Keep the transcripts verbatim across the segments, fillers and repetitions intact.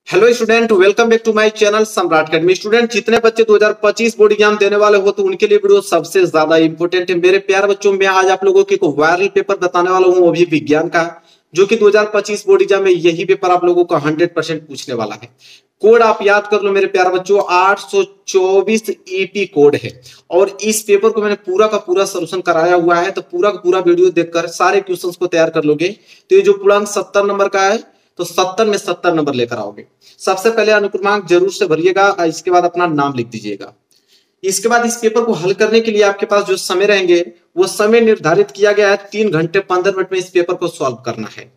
Hello student, welcome back to my channel Samrat academy. Student, जितने बच्चे दो हज़ार पच्चीस बोर्ड एग्जाम देने वाले हो तो उनके लिए वीडियो सबसे ज्यादा इंपॉर्टेंट है। मेरे प्यारे बच्चों, मैं आज आप लोगों को एक वायरल पेपर बताने वाला हूं, वो भी विज्ञान का, जो कि दो हज़ार पच्चीस बोर्ड एग्जाम में यही पेपर आप लोगों का हंड्रेड परसेंट पूछने वाला है। कोड आप याद कर लो मेरे प्यारे बच्चों, आठ सौ चौबीस ईटी कोड है। और इस पेपर को मैंने पूरा का पूरा सॉल्यूशन कराया हुआ है, तो पूरा का पूरा वीडियो देखकर सारे क्वेश्चंस को तैयार कर लोगे तो ये जो पूर्णांक सत्तर नंबर का है तो सत्तर में सत्तर नंबर लेकर आओगे। सबसे पहले अनुक्रमांक जरूर से भरिएगा, इसके बाद अपना नाम लिख दीजिएगा। इसके बाद इस पेपर को हल करने के लिए आपके पास जो समय रहेंगे वो समय निर्धारित किया गया है, तीन घंटे पंद्रह मिनट में इस पेपर को सॉल्व करना है।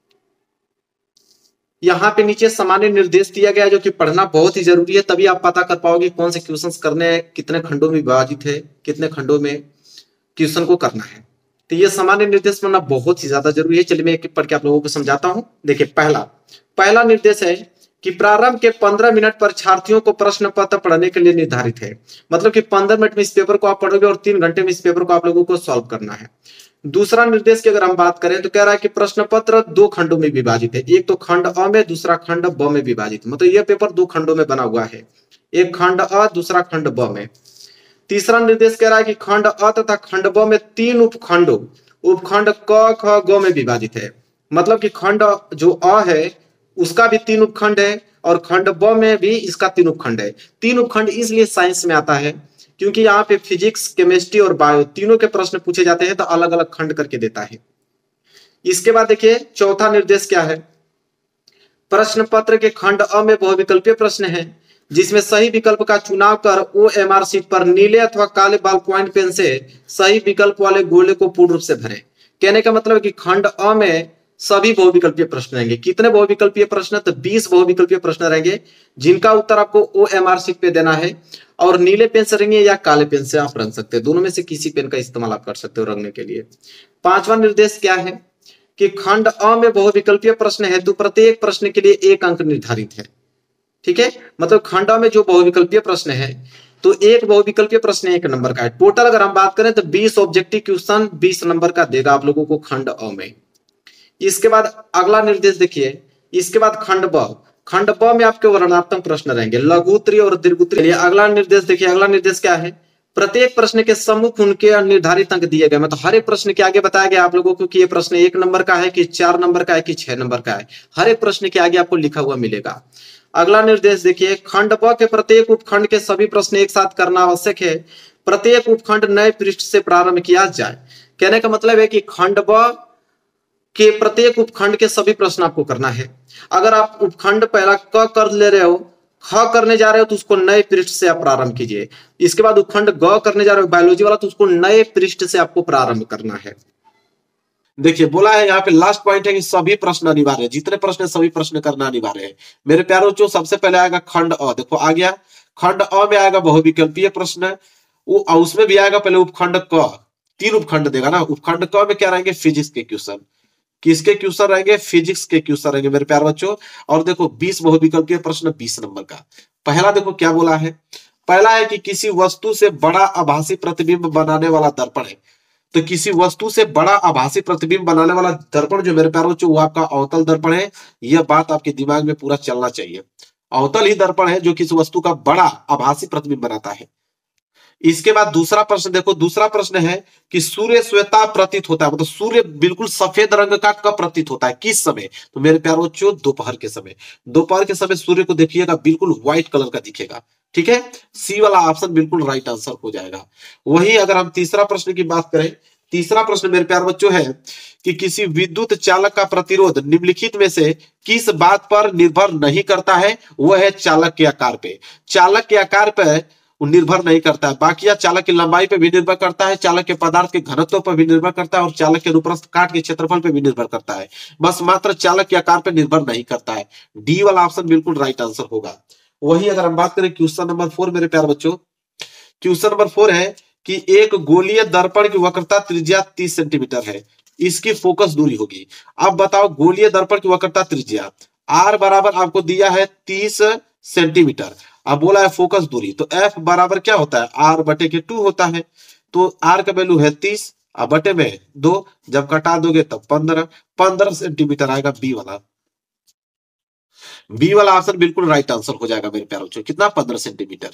यहाँ पे नीचे सामान्य निर्देश दिया गया है, जो कि पढ़ना बहुत ही जरूरी है, तभी आप पता कर पाओगे कौन से क्वेश्चंस करने हैं, कितने खंडों में विभाजित है, कितने खंडों में क्वेश्चन को करना है। तो ये सामान्य निर्देश पढ़ना बहुत ही ज्यादा जरूरी है। चलिए मैं एक एक पढ़ के आप लोगों को समझाता हूं। देखिए, पहला पहला निर्देश है कि प्रारंभ के पंद्रह मिनट परीक्षार्थियों को प्रश्न पत्र पढ़ने के लिए निर्धारित है। मतलब कि पंद्रह मिनट में इस पेपर को आप पढ़ोगे और तीन घंटे में इस पेपर को आप लोगों को सॉल्व करना है। दूसरा निर्देश की अगर हम बात करें तो कह रहा है कि प्रश्न पत्र दो खंडों में विभाजित है, एक तो खंड अ में, दूसरा खंड ब में विभाजित। मतलब यह पेपर दो खंडों में बना हुआ है, एक खंड अ, दूसरा खंड ब में। तीसरा निर्देश कह रहा है कि खंड अ तथा खंड ब में तीन उपखंडों उपखंड क ख ग में विभाजित है। मतलब कि खंड जो अ है उसका भी तीन उपखंड है और खंड ब में भी इसका तीन उपखंड है। तीन उपखंड इसलिए साइंस में आता है क्योंकि यहाँ पे फिजिक्स, केमिस्ट्री और बायो तीनों के प्रश्न पूछे जाते हैं, तो अलग अलग खंड करके देता है। इसके बाद देखिए चौथा निर्देश क्या है। प्रश्न पत्र के खंड अ में बहुविकल्पीय प्रश्न है, जिसमें सही विकल्प का चुनाव कर ओ एम आर शीट पर नीले अथवा काले बॉल पॉइंट पेन से सही विकल्प वाले गोले को पूर्ण रूप से भरें। कहने का मतलब है कि खंड अ में सभी बहुविकल्पीय प्रश्न रहेंगे। कितने बहुविकल्पीय प्रश्न? तो बीस बहुविकल्पीय प्रश्न रहेंगे, जिनका उत्तर आपको ओ एम आर शीट पे देना है। और नीले पेन से रहेंगे या काले पेन से आप रंग सकते हैं, दोनों में से किसी पेन का इस्तेमाल आप कर सकते हो रंगने के लिए। पांचवा निर्देश क्या है कि खंड अ में बहुविकल्पीय प्रश्न है तो प्रत्येक प्रश्न के लिए एक अंक निर्धारित है। ठीक है, मतलब खंड अ में जो बहुविकल्पीय प्रश्न है तो एक बहुविकल्पीय प्रश्न एक नंबर का है। टोटल अगर हम बात करें तो बीस ऑब्जेक्टिव क्वेश्चन बीस नंबर का देगा आप लोगों को खंड अ में। इसके बाद अगला निर्देश देखिए, इसके बाद खंड ब खंड ब में आपके वर्णनात्मक प्रश्न रहेंगे, लघु उत्तरीय और दीर्घ उत्तरीय। अगला निर्देश देखिए, अगला निर्देश क्या है। प्रत्येक प्रश्न के सम्मुख उनके निर्धारित अंक दिए गए। मतलब हर एक प्रश्न के आगे बताया गया आप लोगों को कि ये प्रश्न एक नंबर का है कि चार नंबर का है कि छह नंबर का है। हर एक प्रश्न के आगे आपको लिखा हुआ मिलेगा। अगला निर्देश देखिए, खंड ब के प्रत्येक उपखंड के सभी प्रश्न एक साथ करना आवश्यक है। प्रत्येक उपखंड नए पृष्ठ से प्रारंभ किया जाए। कहने का मतलब है कि खंड ब के प्रत्येक उपखंड के सभी प्रश्न आपको करना है। अगर आप उपखंड पहला क कर ले रहे हो, ख करने जा रहे हो तो उसको नए पृष्ठ से आप प्रारंभ कीजिए। इसके बाद उपखंड ग करने जा रहे हो बायोलॉजी वाला, तो उसको नए पृष्ठ से आपको प्रारंभ करना है। देखिए बोला है यहाँ पे लास्ट पॉइंट है कि सभी प्रश्न अनिवार्य है, जितने प्रश्न है सभी प्रश्न करना अनिवार्य है। मेरे प्यारे बच्चों, सबसे पहले आएगा खंड अ। देखो आ गया, खंड अ में आएगा बहुविकल्पीय प्रश्न, वो उसमें भी आएगा पहले उपखंड क, तीन उपखंड देगा ना। उपखंड क में क्या रहेंगे? फिजिक्स के क्वेश्चन। किसके क्वेश्चन रहेंगे? फिजिक्स के क्वेश्चन रहेंगे मेरे प्यारे बच्चों। और देखो बीस बहुविकल्पीय प्रश्न बीस नंबर का। पहला देखो क्या बोला है, पहला है कि किसी वस्तु से बड़ा आभासी प्रतिबिंब बनाने वाला दर्पण है। तो किसी वस्तु से बड़ा आभासी प्रतिबिंब बनाने वाला दर्पण जो मेरे प्यारे बच्चों वो आपका अवतल दर्पण है। यह बात आपके दिमाग में पूरा चलना चाहिए। अवतल ही दर्पण है जो किसी वस्तु का बड़ा आभासी प्रतिबिंब बनाता है। इसके बाद दूसरा प्रश्न देखो, दूसरा प्रश्न है कि सूर्य श्वेता प्रतीत होता है, मतलब सूर्य बिल्कुल सफेद रंग का कब प्रतीत होता है, किस समय? तो मेरे प्यारे बच्चों दोपहर के समय। दोपहर के समय सूर्य को देखिएगा बिल्कुल व्हाइट कलर का दिखेगा। ठीक है, सी वाला ऑप्शन बिल्कुल राइट आंसर हो जाएगा। वही अगर हम तीसरा प्रश्न की बात करें, तीसरा प्रश्न मेरे प्यारे बच्चों है कि किसी विद्युत चालक का प्रतिरोध निम्नलिखित में से किस बात पर निर्भर नहीं करता है? वह है चालक के आकार पे। चालक के आकार पे निर्भर नहीं करता है, बाकी चालक की लंबाई पे भी निर्भर करता है, चालक के पदार्थ के घनत्व पर भी निर्भर करता है और चालक के अनुप्रस्थ काट के क्षेत्रफल पे भी निर्भर करता है। बस मात्र चालक के आकार पे निर्भर नहीं करता है। डी वाला ऑप्शन बिल्कुल राइट आंसर होगा। वही अगर हम बात करें क्वेश्चन नंबर फोर मेरे प्यारे बच्चों, क्वेश्चन नंबर फोर है कि एक गोलीय दर्पण की वक्रता त्रिज्या तीस सेंटीमीटर है, इसकी फोकस दूरी होगी। अब बताओ गोलीय दर्पण की वक्रता त्रिज्या आर बराबर आपको दिया है तीस सेंटीमीटर। अब बोला है फोकस दूरी, तो एफ बराबर क्या होता है? आर बटे के टू होता है। तो आर का वैल्यू है तीस, अब बटे में दो, जब कटा दोगे तब पंद्रह, पंद्रह सेंटीमीटर आएगा बी वाला। बी वाला ऑप्शन बिल्कुल राइट आंसर हो जाएगा मेरे प्यारे बच्चों। कितना? पंद्रह सेंटीमीटर।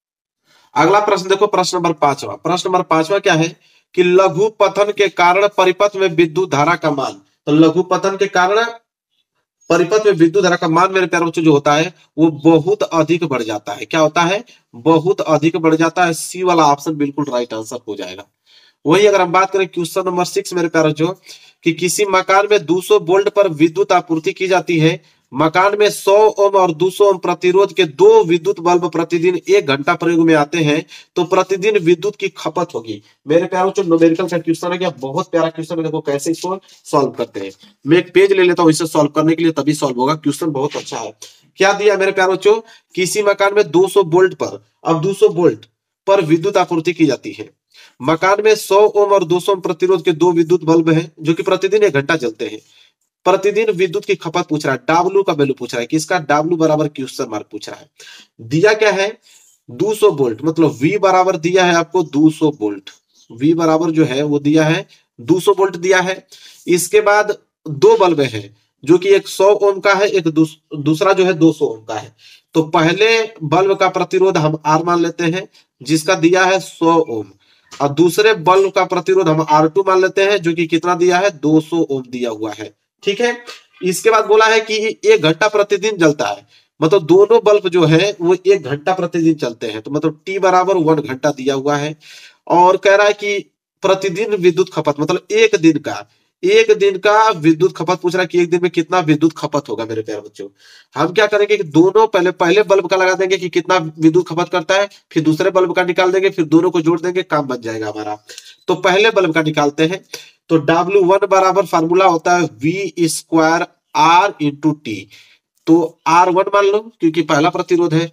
अगला प्रश्न देखो, प्रश्न नंबर पांचवा। प्रश्न नंबर पांचवा क्या है कि लघु पतन के कारण परिपथ में विद्युत धारा का मान। तो लघु पतन के कारण परिपथ में विद्युत धारा का मान मेरे प्यारे बच्चों जो होता है वो बहुत अधिक बढ़ जाता है। क्या होता है? बहुत अधिक बढ़ जाता है। सी वाला ऑप्शन बिल्कुल राइट आंसर हो जाएगा। वही अगर हम बात करें क्वेश्चन नंबर सिक्स मेरे प्यारे बच्चों कि किसी मकान में दो सौ वोल्ट पर विद्युत आपूर्ति की जाती है, मकान में सौ ओम और दो सौ ओम प्रतिरोध के दो विद्युत बल्ब प्रतिदिन एक घंटा प्रयोग में आते हैं, तो प्रतिदिन विद्युत की खपत होगी। मेरे प्यारे बच्चों न्यूमेरिकल का क्वेश्चन है, क्या बहुत प्यारा क्वेश्चन है। देखो कैसे इसको सॉल्व करते हैं। मैं एक पेज ले लेता हूं इसे सॉल्व करने के लिए, तभी सॉल्व होगा। क्वेश्चन बहुत अच्छा है। क्या दिया मेरे प्यारे बच्चों? किसी मकान में दो सौ वोल्ट पर, अब दो सौ वोल्ट पर विद्युत आपूर्ति की जाती है, मकान में सौ ओम और दो सौ ओम प्रतिरोध के दो विद्युत बल्ब हैं जो कि प्रतिदिन एक घंटा जलते हैं। प्रतिदिन विद्युत की खपत पूछ रहा है, डब्ल्यू का वैल्यू पूछ रहा है। किसका? डब्ल्यू बराबर क्वेश्चन मार्क पूछ रहा है। दिया क्या है? दो सौ वोल्ट, मतलब V बराबर दिया है आपको दो सौ वोल्ट। V बराबर जो है वो दिया है दो सौ वोल्ट दिया है। इसके बाद दो बल्ब हैं जो कि एक सौ ओम का है, एक दूस, दूसरा जो है दो सौ ओम का है। तो पहले बल्ब का प्रतिरोध हम R मान लेते हैं जिसका दिया है सौ ओम, और दूसरे बल्ब का प्रतिरोध हम आर टू मान लेते हैं जो कि कितना दिया है? दो सौ ओम दिया हुआ है। ठीक है। इसके बाद बोला है कि एक घंटा प्रतिदिन जलता है, मतलब दोनों बल्ब जो है वो एक घंटा प्रतिदिन चलते हैं, तो मतलब टी बराबर वन घंटा दिया हुआ है। और कह रहा है कि प्रतिदिन विद्युत खपत, मतलब एक दिन का एक दिन का विद्युत खपत पूछ रहा है कि एक दिन में कितना विद्युत खपत होगा। मेरे प्यारे बच्चों हम क्या करेंगे कि दोनों पहले पहले बल्ब का लगा देंगे कि कितना विद्युत खपत करता है, फिर दूसरे बल्ब का निकाल देंगे, फिर दोनों को जोड़ देंगे, काम बन जाएगा हमारा। तो पहले बल्ब का निकालते हैं। तो डब्ल्यू वन बराबर फार्मूला होता है V square R into T. तो आर वन मान लो क्योंकि पहला प्रतिरोध है।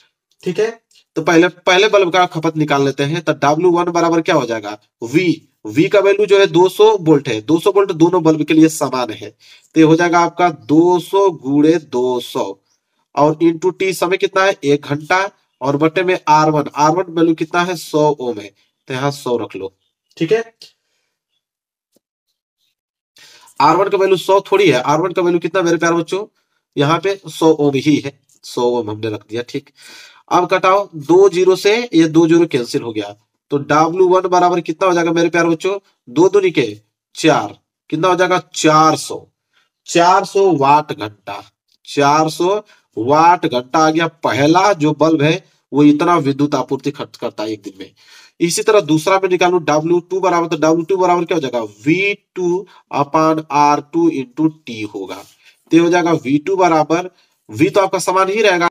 ठीक है। तो पहले पहले बल्ब का खपत निकाल लेते हैं। तो डब्ल्यू वन बराबर क्या हो जाएगा? वी V का वैल्यू जो है दो सौ वोल्ट है। दो सौ वोल्ट दोनों बल्ब के लिए समान है, तो ये हो जाएगा आपका दो सौ गुणे दो सौ, और इंटू टी समय कितना है? एक घंटा, और बटे में R one R one value कितना है? सौ ओम है, तो यहाँ सौ रख लो। ठीक है। आर वन का वैल्यू सौ थोड़ी है, आर वन का वैल्यू कितना मेरे प्यारे बच्चों? यहाँ पे सौ ओम ही है, सौ ओम हमने रख दिया। ठीक। अब कटाओ, दो जीरो से ये दो जीरो कैंसिल हो गया, तो डब्ल्यू वन बराबर कितना हो जाएगा मेरे प्यारे बच्चों? दो दूनी के चार, कितना हो जाएगा? चार सौ चार सौ वाट घंटा। चार सौ वाट घंटा आ गया। पहला जो बल्ब है वो इतना विद्युत आपूर्ति खर्च करता है एक दिन में। इसी तरह दूसरा में निकालू डब्ल्यू टू बराबर, तो डब्ल्यू टू बराबर क्या हो जाएगा? वी टू अपान आर टू इंटू टी होगा। तो हो जाएगा वी टू बराबर, V तो आपका समान ही रहेगा,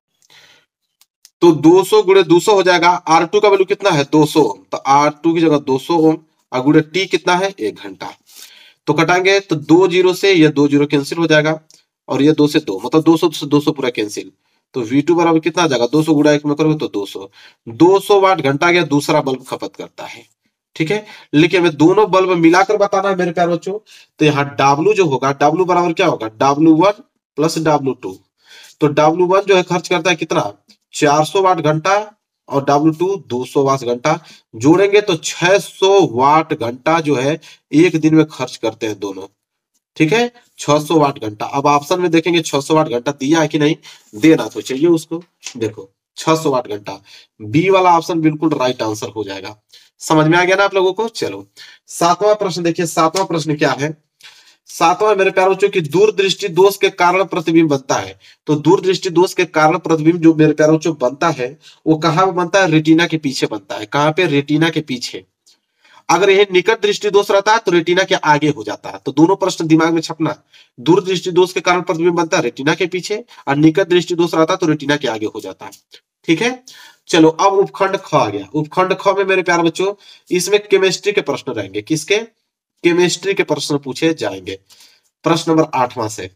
तो दो सौ गुणे दो सौ हो जाएगा। आर टू का वैल्यू कितना है? दो सौ ओम, तो आर टू की जगह दो सौ ओम, और गुणे टी कितना है? एक घंटा। तो कटाएंगे तो दो जीरो से ये दो जीरो कैंसिल हो जाएगा, और ये दो से दो, मतलब दो सौ से दो सौ पूरा कैंसिल। तो वी टू बराबर कितना आ जाएगा? दो सौ गुणा एक में करोगे तो दो सौ दो सौ वाट घंटा गया दूसरा बल्ब खपत करता है। ठीक है। लेकिन हमें दोनों बल्ब मिलाकर बताना है मेरे प्यारे बच्चों। तो यहाँ डब्ल्यू जो होगा, डब्ल्यू बराबर क्या होगा? W one plus W two. तो डब्ल्यू वन जो है खर्च करता है कितना? चार सौ वाट घंटा, और डब्ल्यू टू दो सौ वाट घंटा। जोड़ेंगे तो छह सौ वाट घंटा जो है एक दिन में खर्च करते हैं दोनों। ठीक है। छह सौ वाट घंटा। अब ऑप्शन में देखेंगे छह सौ वाट घंटा दिया है कि नहीं, देना तो चाहिए उसको। देखो छह सौ वाट घंटा, बी वाला ऑप्शन बिल्कुल राइट आंसर हो जाएगा। समझ में आ गया ना आप लोगों को? चलो सातवां प्रश्न देखिए। सातवां प्रश्न क्या है? सातवां मेरे प्यारे बच्चों की दूरदृष्टि दोष के कारण प्रतिबिंब बनता है। तो दूरदृष्टि दोष के कारण प्रतिबिंब जो मेरे प्यारे बच्चों बनता है वो कहां बनता है? रेटिना के पीछे बनता है। कहां पे? रेटिना के पीछे। अगर यह निकट दृष्टि दोष रहता है तो रेटिना के आगे हो जाता है। तो दोनों प्रश्न दिमाग में छपना। दूरदृष्टि दोष के कारण प्रतिबिंब बनता है रेटिना के पीछे, और निकट दृष्टि दोष रहता है तो रेटिना के आगे हो जाता है। ठीक है। चलो अब उपखंड ख आ गया। उपखंड ख में मेरे प्यारे बच्चों इसमें केमिस्ट्री के प्रश्न रहेंगे। किसके? केमिस्ट्री के प्रश्न पूछे जाएंगे। प्रश्न नंबर आठवां से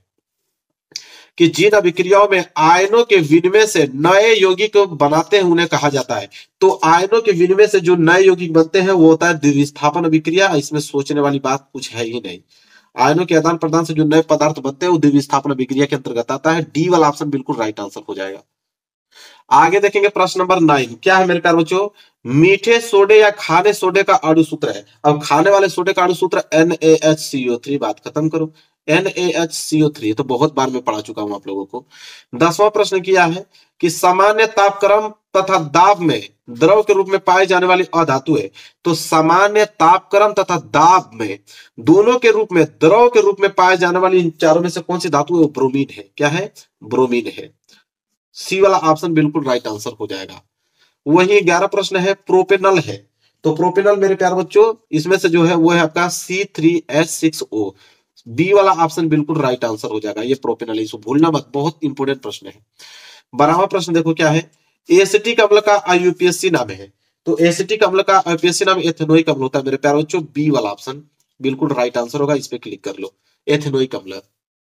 कि जिन अभिक्रियाओं में आयनों के विनिमय से नए यौगिक बनाते हैं उन्हें कहा जाता है। तो आयनों के विनिमय से जो नए यौगिक बनते हैं वो होता है द्विविस्थापन अभिक्रिया। इसमें सोचने वाली बात कुछ है ही नहीं। आयनों के आदान प्रदान से जो नए पदार्थ बनते हैं वो द्विविस्थापन अभिक्रिया के अंतर्गत आता है। डी वाला ऑप्शन बिल्कुल राइट आंसर हो जाएगा। आगे देखेंगे प्रश्न नंबर नाइन। क्या है मेरे प्यारे बच्चों? मीठे सोडे या खाने सोडे का अणु सूत्र है। अब खाने वाले सोडे का अणु सूत्र N A H C O three. बात खत्म करो। N A H C O three, तो बहुत बार मैं पढ़ा चुका हूं आप लोगों को। दसवां प्रश्न किया है कि सामान्य तापक्रम तथा दाब में द्रव के रूप में पाए जाने वाली अधातु है। तो सामान्य तापक्रम तथा दाब में दोनों के रूप में द्रव के रूप में पाए जाने वाली इन चारों में से कौन सी धातु है? वो ब्रोमीन है। क्या है? ब्रोमीन है। सी वाला ऑप्शन बिल्कुल राइट आंसर हो जाएगा। वही ग्यारह प्रश्न है, प्रोपेनल है। तो प्रोपेनल मेरे प्यारे बच्चों इसमें से जो है वो है आपका C three H six O. B वाला ऑप्शन बिल्कुल राइट आंसर हो जाएगा। ये प्रोपेनल है, इसको भूलना मत, बहुत इंपोर्टेंट प्रश्न है। बारहवां प्रश्न देखो क्या है, एसिटिक अम्ल का आईयूपीएसी नाम है। तो एसिटिक अम्ल का आईयूपीएसी नाम एथेनोइक अम्ल होता है मेरे प्यारे बच्चों। बी वाला ऑप्शन बिल्कुल राइट आंसर होगा, इस पे क्लिक कर लो, एथेनोइक अम्ल।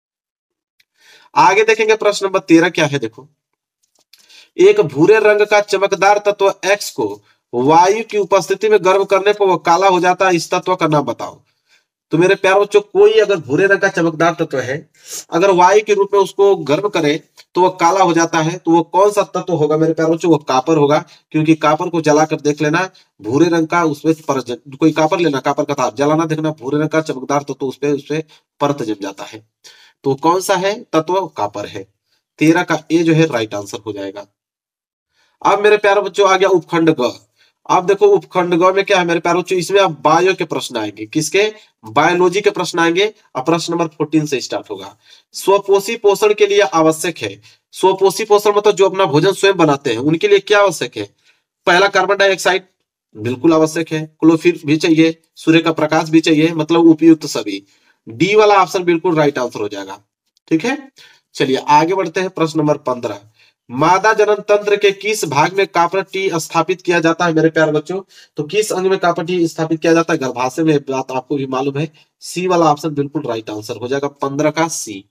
आगे देखेंगे प्रश्न नंबर तेरह क्या है, देखो, एक भूरे रंग का चमकदार तत्व एक्स को वायु की उपस्थिति में गर्म करने पर वह काला हो जाता है, इस तत्व का नाम बताओ। तो मेरे प्यारे बच्चों कोई अगर भूरे रंग का चमकदार तत्व है, अगर वायु के रूप में उसको गर्म करे तो वह काला हो जाता है, तो वो कौन सा तत्व होगा मेरे प्यारे बच्चों? वो कापर होगा, क्योंकि कापर को जलाकर देख लेना, भूरे रंग का उसमें परत, कोई कापर लेना, कापर का तार जलाना, देखना भूरे रंग का चमकदार तत्व उसपे उसपे परत जम जाता है। तो कौन सा है तत्व? कापर है। तेरह का ए जो है राइट आंसर हो जाएगा। अब मेरे प्यारे बच्चों आ गया उपखंड ग। अब देखो उपखंड ग में क्या है मेरे प्यारे बच्चों, इसमें अब बायो के प्रश्न आएंगे। किसके? बायोलॉजी के प्रश्न आएंगे। अब प्रश्न नंबर चौदह से स्टार्ट होगा। स्वपोषी पोषण के लिए आवश्यक है। स्वपोषी पोषण मतलब जो अपना भोजन स्वयं बनाते हैं, उनके लिए क्या आवश्यक है? पहला कार्बन डाइऑक्साइड बिल्कुल आवश्यक है, क्लोरोफिल भी चाहिए, सूर्य का प्रकाश भी चाहिए, मतलब उपयुक्त सभी। डी वाला ऑप्शन बिल्कुल राइट आंसर हो जाएगा। ठीक है, चलिए आगे बढ़ते हैं। प्रश्न नंबर पंद्रह, मादा जनन तंत्र के किस भाग में कॉपर टी स्थापित किया जाता है मेरे प्यारे बच्चों? तो किस अंग में कॉपर टी स्थापित किया जाता है? गर्भाशय में। बात आपको भी मालूम है। सी वाला ऑप्शन बिल्कुल राइट आंसर हो जाएगा, पंद्रह का सी।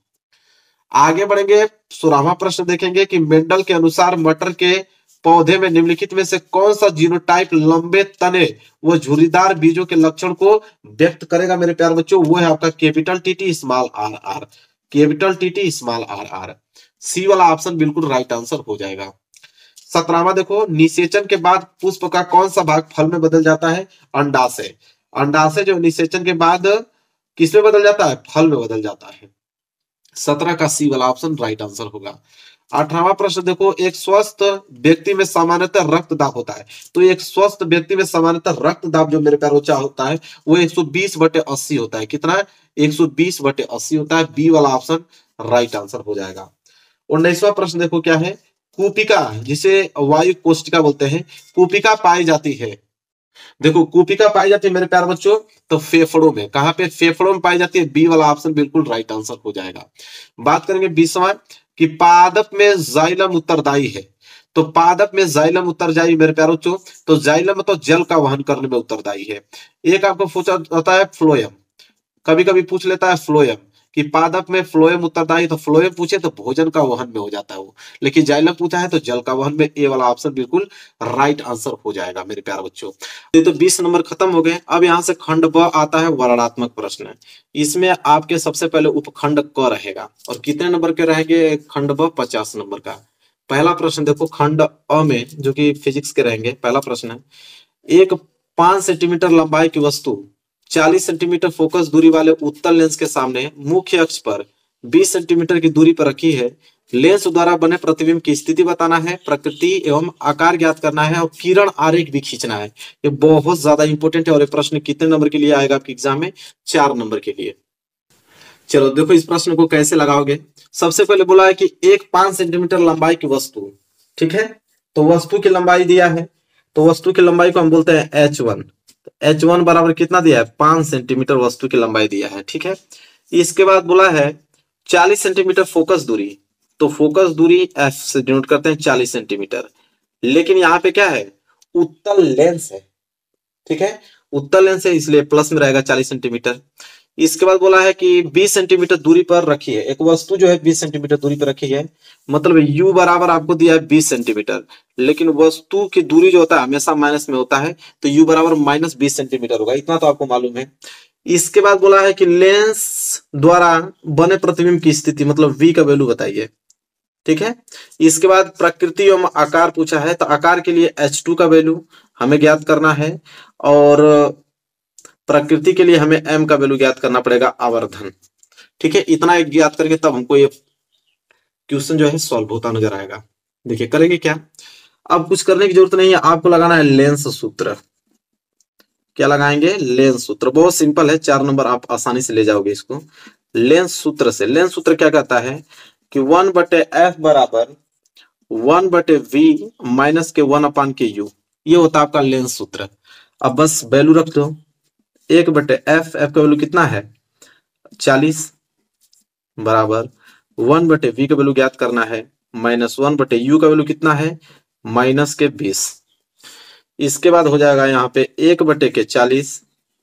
आगे बढ़ेंगे, सोलहवां प्रश्न देखेंगे कि मेंडल के अनुसार मटर के पौधे में निम्नलिखित में से कौन सा जीनोटाइप लंबे तने व झुर्रीदार बीजों के लक्षण को व्यक्त करेगा मेरे प्यारे बच्चों? वो है आपका capital T T small R R, capital T T small R R. C वाला ऑप्शन बिल्कुल राइट आंसर हो जाएगा। सत्रहवां देखो, निषेचन के बाद पुष्प का कौन सा भाग फल में बदल जाता है? अंडाशय। अंडाशय जो निषेचन के बाद किस में बदल जाता है? फल में बदल जाता है। सत्रह का सी वाला ऑप्शन राइट आंसर होगा। अठारहवां प्रश्न देखो, एक स्वस्थ व्यक्ति में सामान्यतः रक्तदाब होता है। तो एक स्वस्थ व्यक्ति में सामान्यतः रक्तदाब जो मेरे प्यारे बच्चों होता है वो एक सौ बीस बटे अस्सी होता है। कितना? एक सौ बीस बटे अस्सी होता है। बी वाला ऑप्शन राइट आंसर हो जाएगा। उन्नीसवां प्रश्न देखो क्या है, कूपिका जिसे वायु कोष्टिका बोलते हैं, कूपिका पाई जाती है। देखो कूपिका पाई जाती है मेरे प्यारे बच्चों तो फेफड़ों में। कहां पे? फेफड़ों में पाई जाती है। बी वाला ऑप्शन बिल्कुल राइट आंसर हो जाएगा। बात करेंगे बीसवां कि पादप में जाइलम उत्तरदायी है। तो पादप में जाइलम उत्तरदायी मेरे प्यारे बच्चों, तो जाइलम तो जल का वहन करने में उत्तरदायी है। एक आपको पूछा जाता है फ्लोएम, कभी कभी पूछ लेता है फ्लोएम कि पादप में फ्लोएम उत्तरदायी, तो फ्लोएम पूछे तो भोजन का वहन में हो जाता है वो, लेकिन जाइलम पूछा है तो जल का वहन में। ए वाला ऑप्शन बिल्कुल राइट आंसर हो जाएगा मेरे प्यारे बच्चों। ये तो बीस नंबर खत्म हो गए। अब यहाँ से खंड ब आता है, वर्णनात्मक प्रश्न। इसमें आपके सबसे पहले उपखंड क रहेगा और कितने नंबर के रहेंगे? खंड ब पचास नंबर का। पहला प्रश्न देखो खंड अ में, जो कि फिजिक्स के रहेंगे। पहला प्रश्न है, एक पांच सेंटीमीटर लंबाई की वस्तु चालीस सेंटीमीटर फोकस दूरी वाले उत्तल लेंस के सामने मुख्य अक्ष पर बीस सेंटीमीटर की दूरी पर रखी है। लेंस द्वारा बने प्रतिबिंब की स्थिति बताना है, प्रकृति एवं आकार ज्ञात करना है और किरण आरेख भी खींचना है। ये बहुत ज्यादा इंपॉर्टेंट है। और ये प्रश्न कितने नंबर के लिए आएगा आपके एग्जाम में? चार नंबर के लिए। चलो देखो इस प्रश्न को कैसे लगाओगे। सबसे पहले बोला है कि एक पांच सेंटीमीटर लंबाई की वस्तु, ठीक है, तो वस्तु की लंबाई दिया है, तो वस्तु की लंबाई को हम बोलते हैं एच वन। एच वन बराबर कितना दिया है? पांच सेंटीमीटर वस्तु की लंबाई दिया है, ठीक है। इसके बाद बोला है चालीस सेंटीमीटर फोकस दूरी, तो फोकस दूरी एफ से डिनोट करते हैं चालीस सेंटीमीटर। लेकिन यहाँ पे क्या है? उत्तल लेंस है, ठीक है, उत्तल लेंस है इसलिए प्लस में रहेगा चालीस सेंटीमीटर। इसके बाद बोला है कि बीस सेंटीमीटर दूरी पर रखी है। एक वस्तु जो है बीस सेंटीमीटर दूरी पर रखी है, मतलब u बराबर आपको दिया है बीस सेंटीमीटर, लेकिन वस्तु की दूरी जो होता है हमेशा माइनस में होता है, तो u बराबर माइनस बीस सेंटीमीटर होगा। इतना तो आपको मालूम है। इसके बाद बोला है कि लेंस द्वारा बने प्रतिबिंब की स्थिति, मतलब v का वैल्यू बताइए, ठीक है। इसके बाद प्रकृति एवं आकार पूछा है, तो आकार के लिए एच टू का वैल्यू हमें ज्ञात करना है और प्रकृति के लिए हमें m का वैल्यू ज्ञात करना पड़ेगा, आवर्धन, ठीक है, इतना एक याद करके तब हमको ये क्वेश्चन जो है सॉल्व होता नजर आएगा। देखिए करेंगे क्या, अब कुछ करने की जरूरत नहीं है, आपको लगाना है लेंस सूत्र। क्या लगाएंगे, लेंस सूत्र। बहुत सिंपल है, चार नंबर आप आसानी से ले जाओगे इसको। लेंस सूत्र से, लेंस सूत्र क्या कहता है कि वन बटे एफ बराबर वन बटे वी माइनस के वन अपान के यू, ये होता है आपका लेंस सूत्र। अब बस वैल्यू रख दो, एक बटे एफ, एफ का वैल्यू कितना है चालीस, बराबर वन बटे वी का वैल्यू ज्ञात करना है, माइनस वन बटे यू का वैल्यू कितना है माइनस के बीस। इसके बाद हो जाएगा यहाँ पे एक बटे के चालीस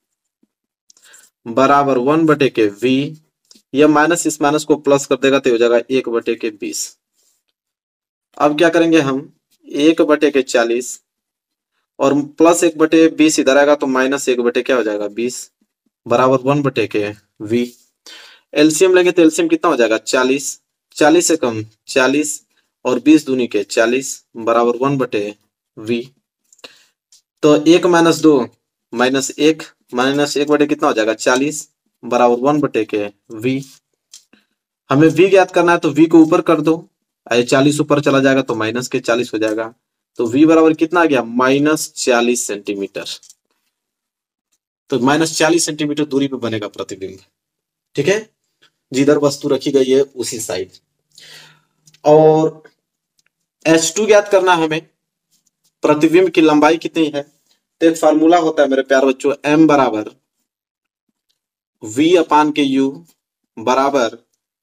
बराबर वन बटे के वी, यह माइनस इस माइनस को प्लस कर देगा तो हो जाएगा एक बटे के बीस। अब क्या करेंगे हम, एक बटे के चालीस और प्लस एक बटे बीस इधर आएगा तो माइनस एक बटे क्या हो जाएगा बीस, बराबर वन बटे के वी। एलसीएम लेंगे तो एलसीएम कितना हो जाएगा चालीस, चालीस से कम चालीस और बीस दूनी के चालीस बराबर वन बटे वी। तो एक माइनस दो माइनस एक, माइनस एक बटे कितना हो जाएगा चालीस बराबर वन बटे के वी। हमें वी ज्ञात करना है तो वी को ऊपर कर दो, चालीस ऊपर चला जाएगा तो माइनस के चालीस हो जाएगा, तो वी बराबर कितना आ गया माइनस चालीस सेंटीमीटर। तो माइनस चालीस सेंटीमीटर दूरी पे बनेगा प्रतिबिंब। ठीक है, जिधर वस्तु रखी गई है उसी साइड। और एच टू ज्ञात करना है हमें, प्रतिबिंब की लंबाई कितनी है, तो एक फार्मूला होता है मेरे प्यार बच्चों, m बराबर v अपान के u बराबर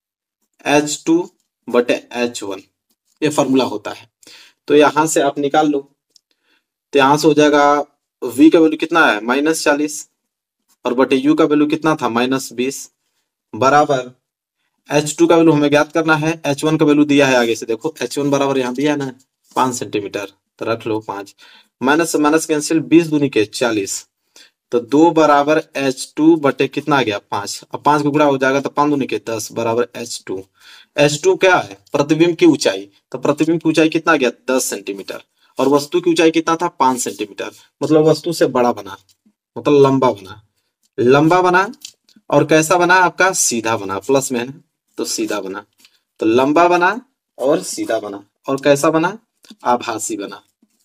एच टू बटे एच वन, ये फार्मूला होता है। तो यहां से आप निकाल लो, तो यहां से हो जाएगा v का वैल्यू कितना है माइनस चालीस और बटे u का वैल्यू कितना था माइनस बीस, बराबर एच टू का वैल्यू हमें ज्ञात करना है, एच वन का वैल्यू दिया है आगे से, देखो एच वन बराबर यहाँ दिया है ना पांच सेंटीमीटर, तो रख लो पांच, माइनस से माइनस कैंसिल, बीस दूनी के चालीस, तो दो बराबर एच टू बटे कितना आ गया पांच, अब पांच को गुणा हो जाएगा तो पांच दूनी के दस बराबर एच टू। एच टू क्या है प्रतिबिंब की ऊंचाई, तो प्रतिबिंब की ऊंचाई कितना आ गया दस सेंटीमीटर और वस्तु की ऊंचाई कितना था पांच सेंटीमीटर, मतलब वस्तु से बड़ा बना, मतलब लंबा बना, लंबा बना और कैसा बना आपका सीधा बना, प्लस में है ना तो सीधा बना, तो लंबा बना और सीधा बना और कैसा बना आभासी बना,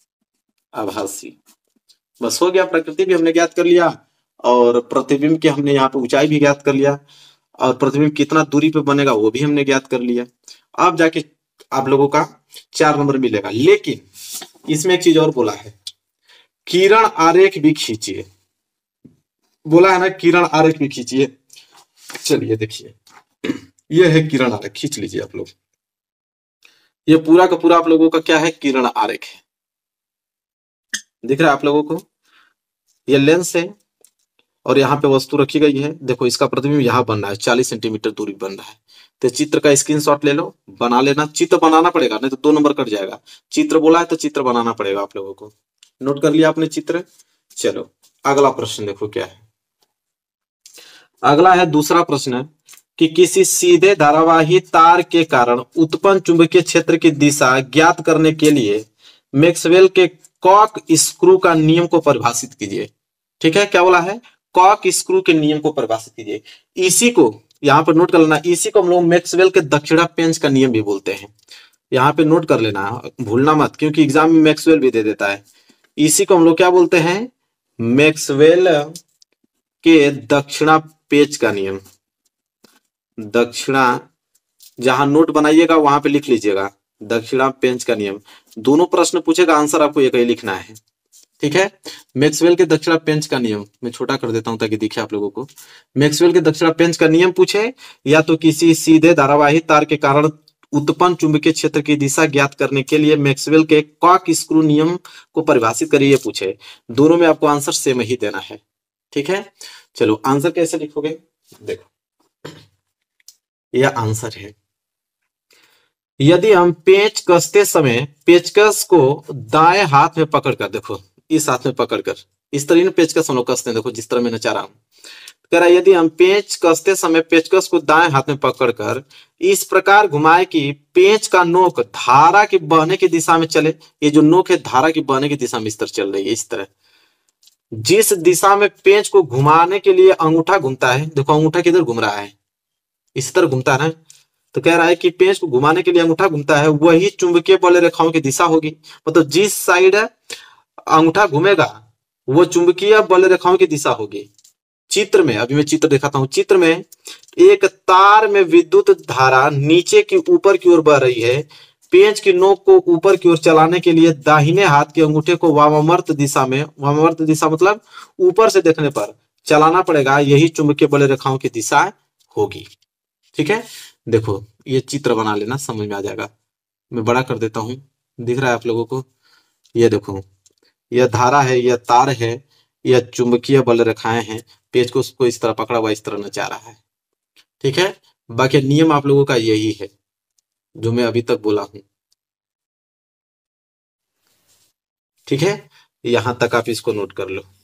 आभासी। बस हो गया, प्रकृति भी हमने ज्ञात कर लिया और प्रतिबिंब की हमने यहाँ पे ऊंचाई भी ज्ञात कर लिया और प्रतिबिंब कितना दूरी पे बनेगा वो भी हमने ज्ञात कर लिया। अब जाके आप लोगों का चार नंबर मिलेगा, लेकिन इसमें एक चीज और बोला है, किरण आरेख भी खींचिए, बोला है ना किरण आरेख भी खींचिए। चलिए देखिए ये है किरण आरेख, खींच लीजिए आप लोग, ये पूरा का पूरा आप लोगों का क्या है किरण आरेख है, दिख रहा है आप लोगों को, ये लेंस है और यहाँ पे वस्तु रखी गई है, देखो इसका प्रतिबिंब यहाँ बन रहा है, चालीस सेंटीमीटर दूरी बन रहा है, तो चित्र का स्क्रीनशॉट ले लो, बना लेना, चित्र बनाना पड़ेगा नहीं तो दो नंबर कट जाएगा, चित्र बोला है तो चित्र बनाना पड़ेगा आप लोगों को। नोट कर लिया आपने चित्र। चलो अगला प्रश्न देखो क्या है, अगला है दूसरा प्रश्न कि किसी सीधे धारावाही तार के कारण उत्पन्न चुंबकीय क्षेत्र की दिशा ज्ञात करने के लिए मैक्सवेल के कॉक स्क्रू का नियम को परिभाषित कीजिए। ठीक है, क्या बोला है कॉक स्क्रू के नियम को परिभाषित कीजिए। इसी को यहाँ पर नोट कर लेना, इसी को हम लोग मैक्सवेल के दक्षिणा पेंच का नियम भी बोलते हैं, यहाँ पे नोट कर लेना, भूलना मत, क्योंकि एग्जाम में मैक्सवेल भी दे देता है। इसी को हम लोग क्या बोलते हैं मैक्सवेल के दक्षिणा पेंच का नियम, दक्षिणा, जहां नोट बनाइएगा वहां पे लिख लीजिएगा दक्षिणा पेंच का नियम। दोनों प्रश्न पूछेगा, आंसर आपको एक ही लिखना है। ठीक है, मैक्सवेल के दक्षिणा पेंच का नियम मैं छोटा कर देता हूं ताकि दिखे आप लोगों को। मैक्सवेल के दक्षिणा पेंच का नियम पूछे या तो किसी सीधे धारावाही तार के कारण उत्पन्न चुंबकीय क्षेत्र की दिशा ज्ञात करने के लिए मैक्सवेल के कॉक स्क्रू नियम को परिभाषित करिए पूछे, दोनों में आपको आंसर सेम ही देना है। ठीक है, चलो आंसर कैसे लिखोगे, देखो यह आंसर है। यदि हम पेंच कसते समय पेचकस को दाएं हाथ में पकड़कर, देखो इस हाथ में पकड़कर इस तरह पेचकस हम लोग कसते हैं, देखो जिस तरह मैंने चाह रहा हूं, कह रहा है यदि हम पेंच कसते समय पेचकस को दाएं हाथ में पकड़कर इस प्रकार घुमाए कि पेंच का नोक धारा के बहने की दिशा में चले, ये जो नोक है धारा की बहने की दिशा में इस तरह चल रही है, इस तरह जिस दिशा में पेंच को घुमाने के लिए अंगूठा घूमता है, देखो अंगूठा किधर घूम रहा है इसी तरह घूमता है ना। तो कह रहा है कि पेंच को घुमाने के लिए अंगूठा घूमता है, वही चुंबकीय बल रेखाओं की दिशा होगी। मतलब जिस साइड अंगूठा घूमेगा वो चुंबकीय बल रेखाओं की दिशा होगी। चित्र में, अभी मैं चित्र दिखाता हूं, चित्र में एक तार में विद्युत धारा नीचे की ऊपर की ओर बह रही है। पेंच की नोक को ऊपर की ओर चलाने के लिए दाहिने हाथ के अंगूठे को वामावर्त दिशा में, वामावर्त दिशा मतलब ऊपर से देखने पर चलाना पड़ेगा, यही चुंबकीय बल रेखाओं की दिशा होगी। ठीक है, देखो ये चित्र बना लेना, समझ में आ जाएगा। मैं बड़ा कर देता हूं, दिख रहा है आप लोगों को। ये देखो, यह धारा है, यह तार है, यह चुंबकीय बल रेखाएं हैं। पेज को उसको इस तरह पकड़ा हुआ, इस तरह नचा रहा है। ठीक है, बाकी नियम आप लोगों का यही है जो मैं अभी तक बोला हूं। ठीक है, यहां तक आप इसको नोट कर लो।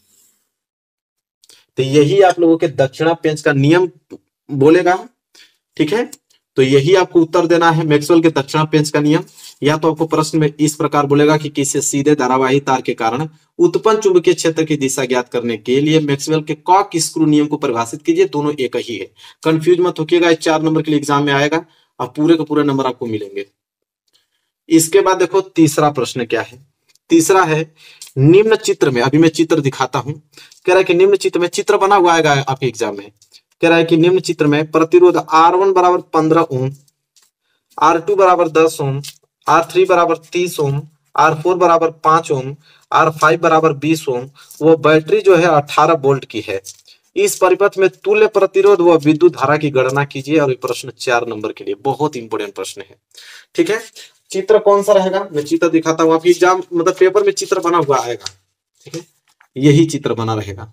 तो यही आप लोगों के दक्षिणा पेंच का नियम बोलेगा। ठीक है, तो यही आपको उत्तर देना है, मैक्सवेल के दक्षिणा पेंच का नियम। या तो आपको प्रश्न में इस प्रकार बोलेगा कि किसी सीधे धारावाही तार के कारण उत्पन्न चुंबकीय क्षेत्र की दिशा ज्ञात करने के लिए मैक्सवेल के कॉक स्क्रू नियम को परिभाषित कीजिए। दोनों एक ही है, कंफ्यूज मत होइएगा, चार नंबर के लिए एग्जाम में आएगा और पूरे के पूरे नंबर आपको मिलेंगे। इसके बाद देखो तीसरा प्रश्न क्या है। तीसरा है निम्न चित्र में, अभी मैं चित्र दिखाता हूं। कह रहा है कि निम्न चित्र में, चित्र बना हुआ आएगा आपके एग्जाम में। कह रहा है कि निम्न चित्र में प्रतिरोध आर वन बराबर पंद्रह ओम, आर टू बराबर दस ओम, आर थ्री बराबर तीस ओम, आर फोर बराबर पांच ओम, आर फाइव बराबर बीस ओम, वो बैटरी जो है अठारह वोल्ट की है। इस परिपथ में तुल्य प्रतिरोध व विद्युत धारा की गणना कीजिए। और ये प्रश्न चार नंबर के लिए बहुत इंपोर्टेंट प्रश्न है। ठीक है, चित्र कौन सा रहेगा, मैं चित्र दिखाता हूं। आपकी एग्जाम मतलब पेपर में चित्र बना हुआ आएगा। ठीक है, यही चित्र बना रहेगा,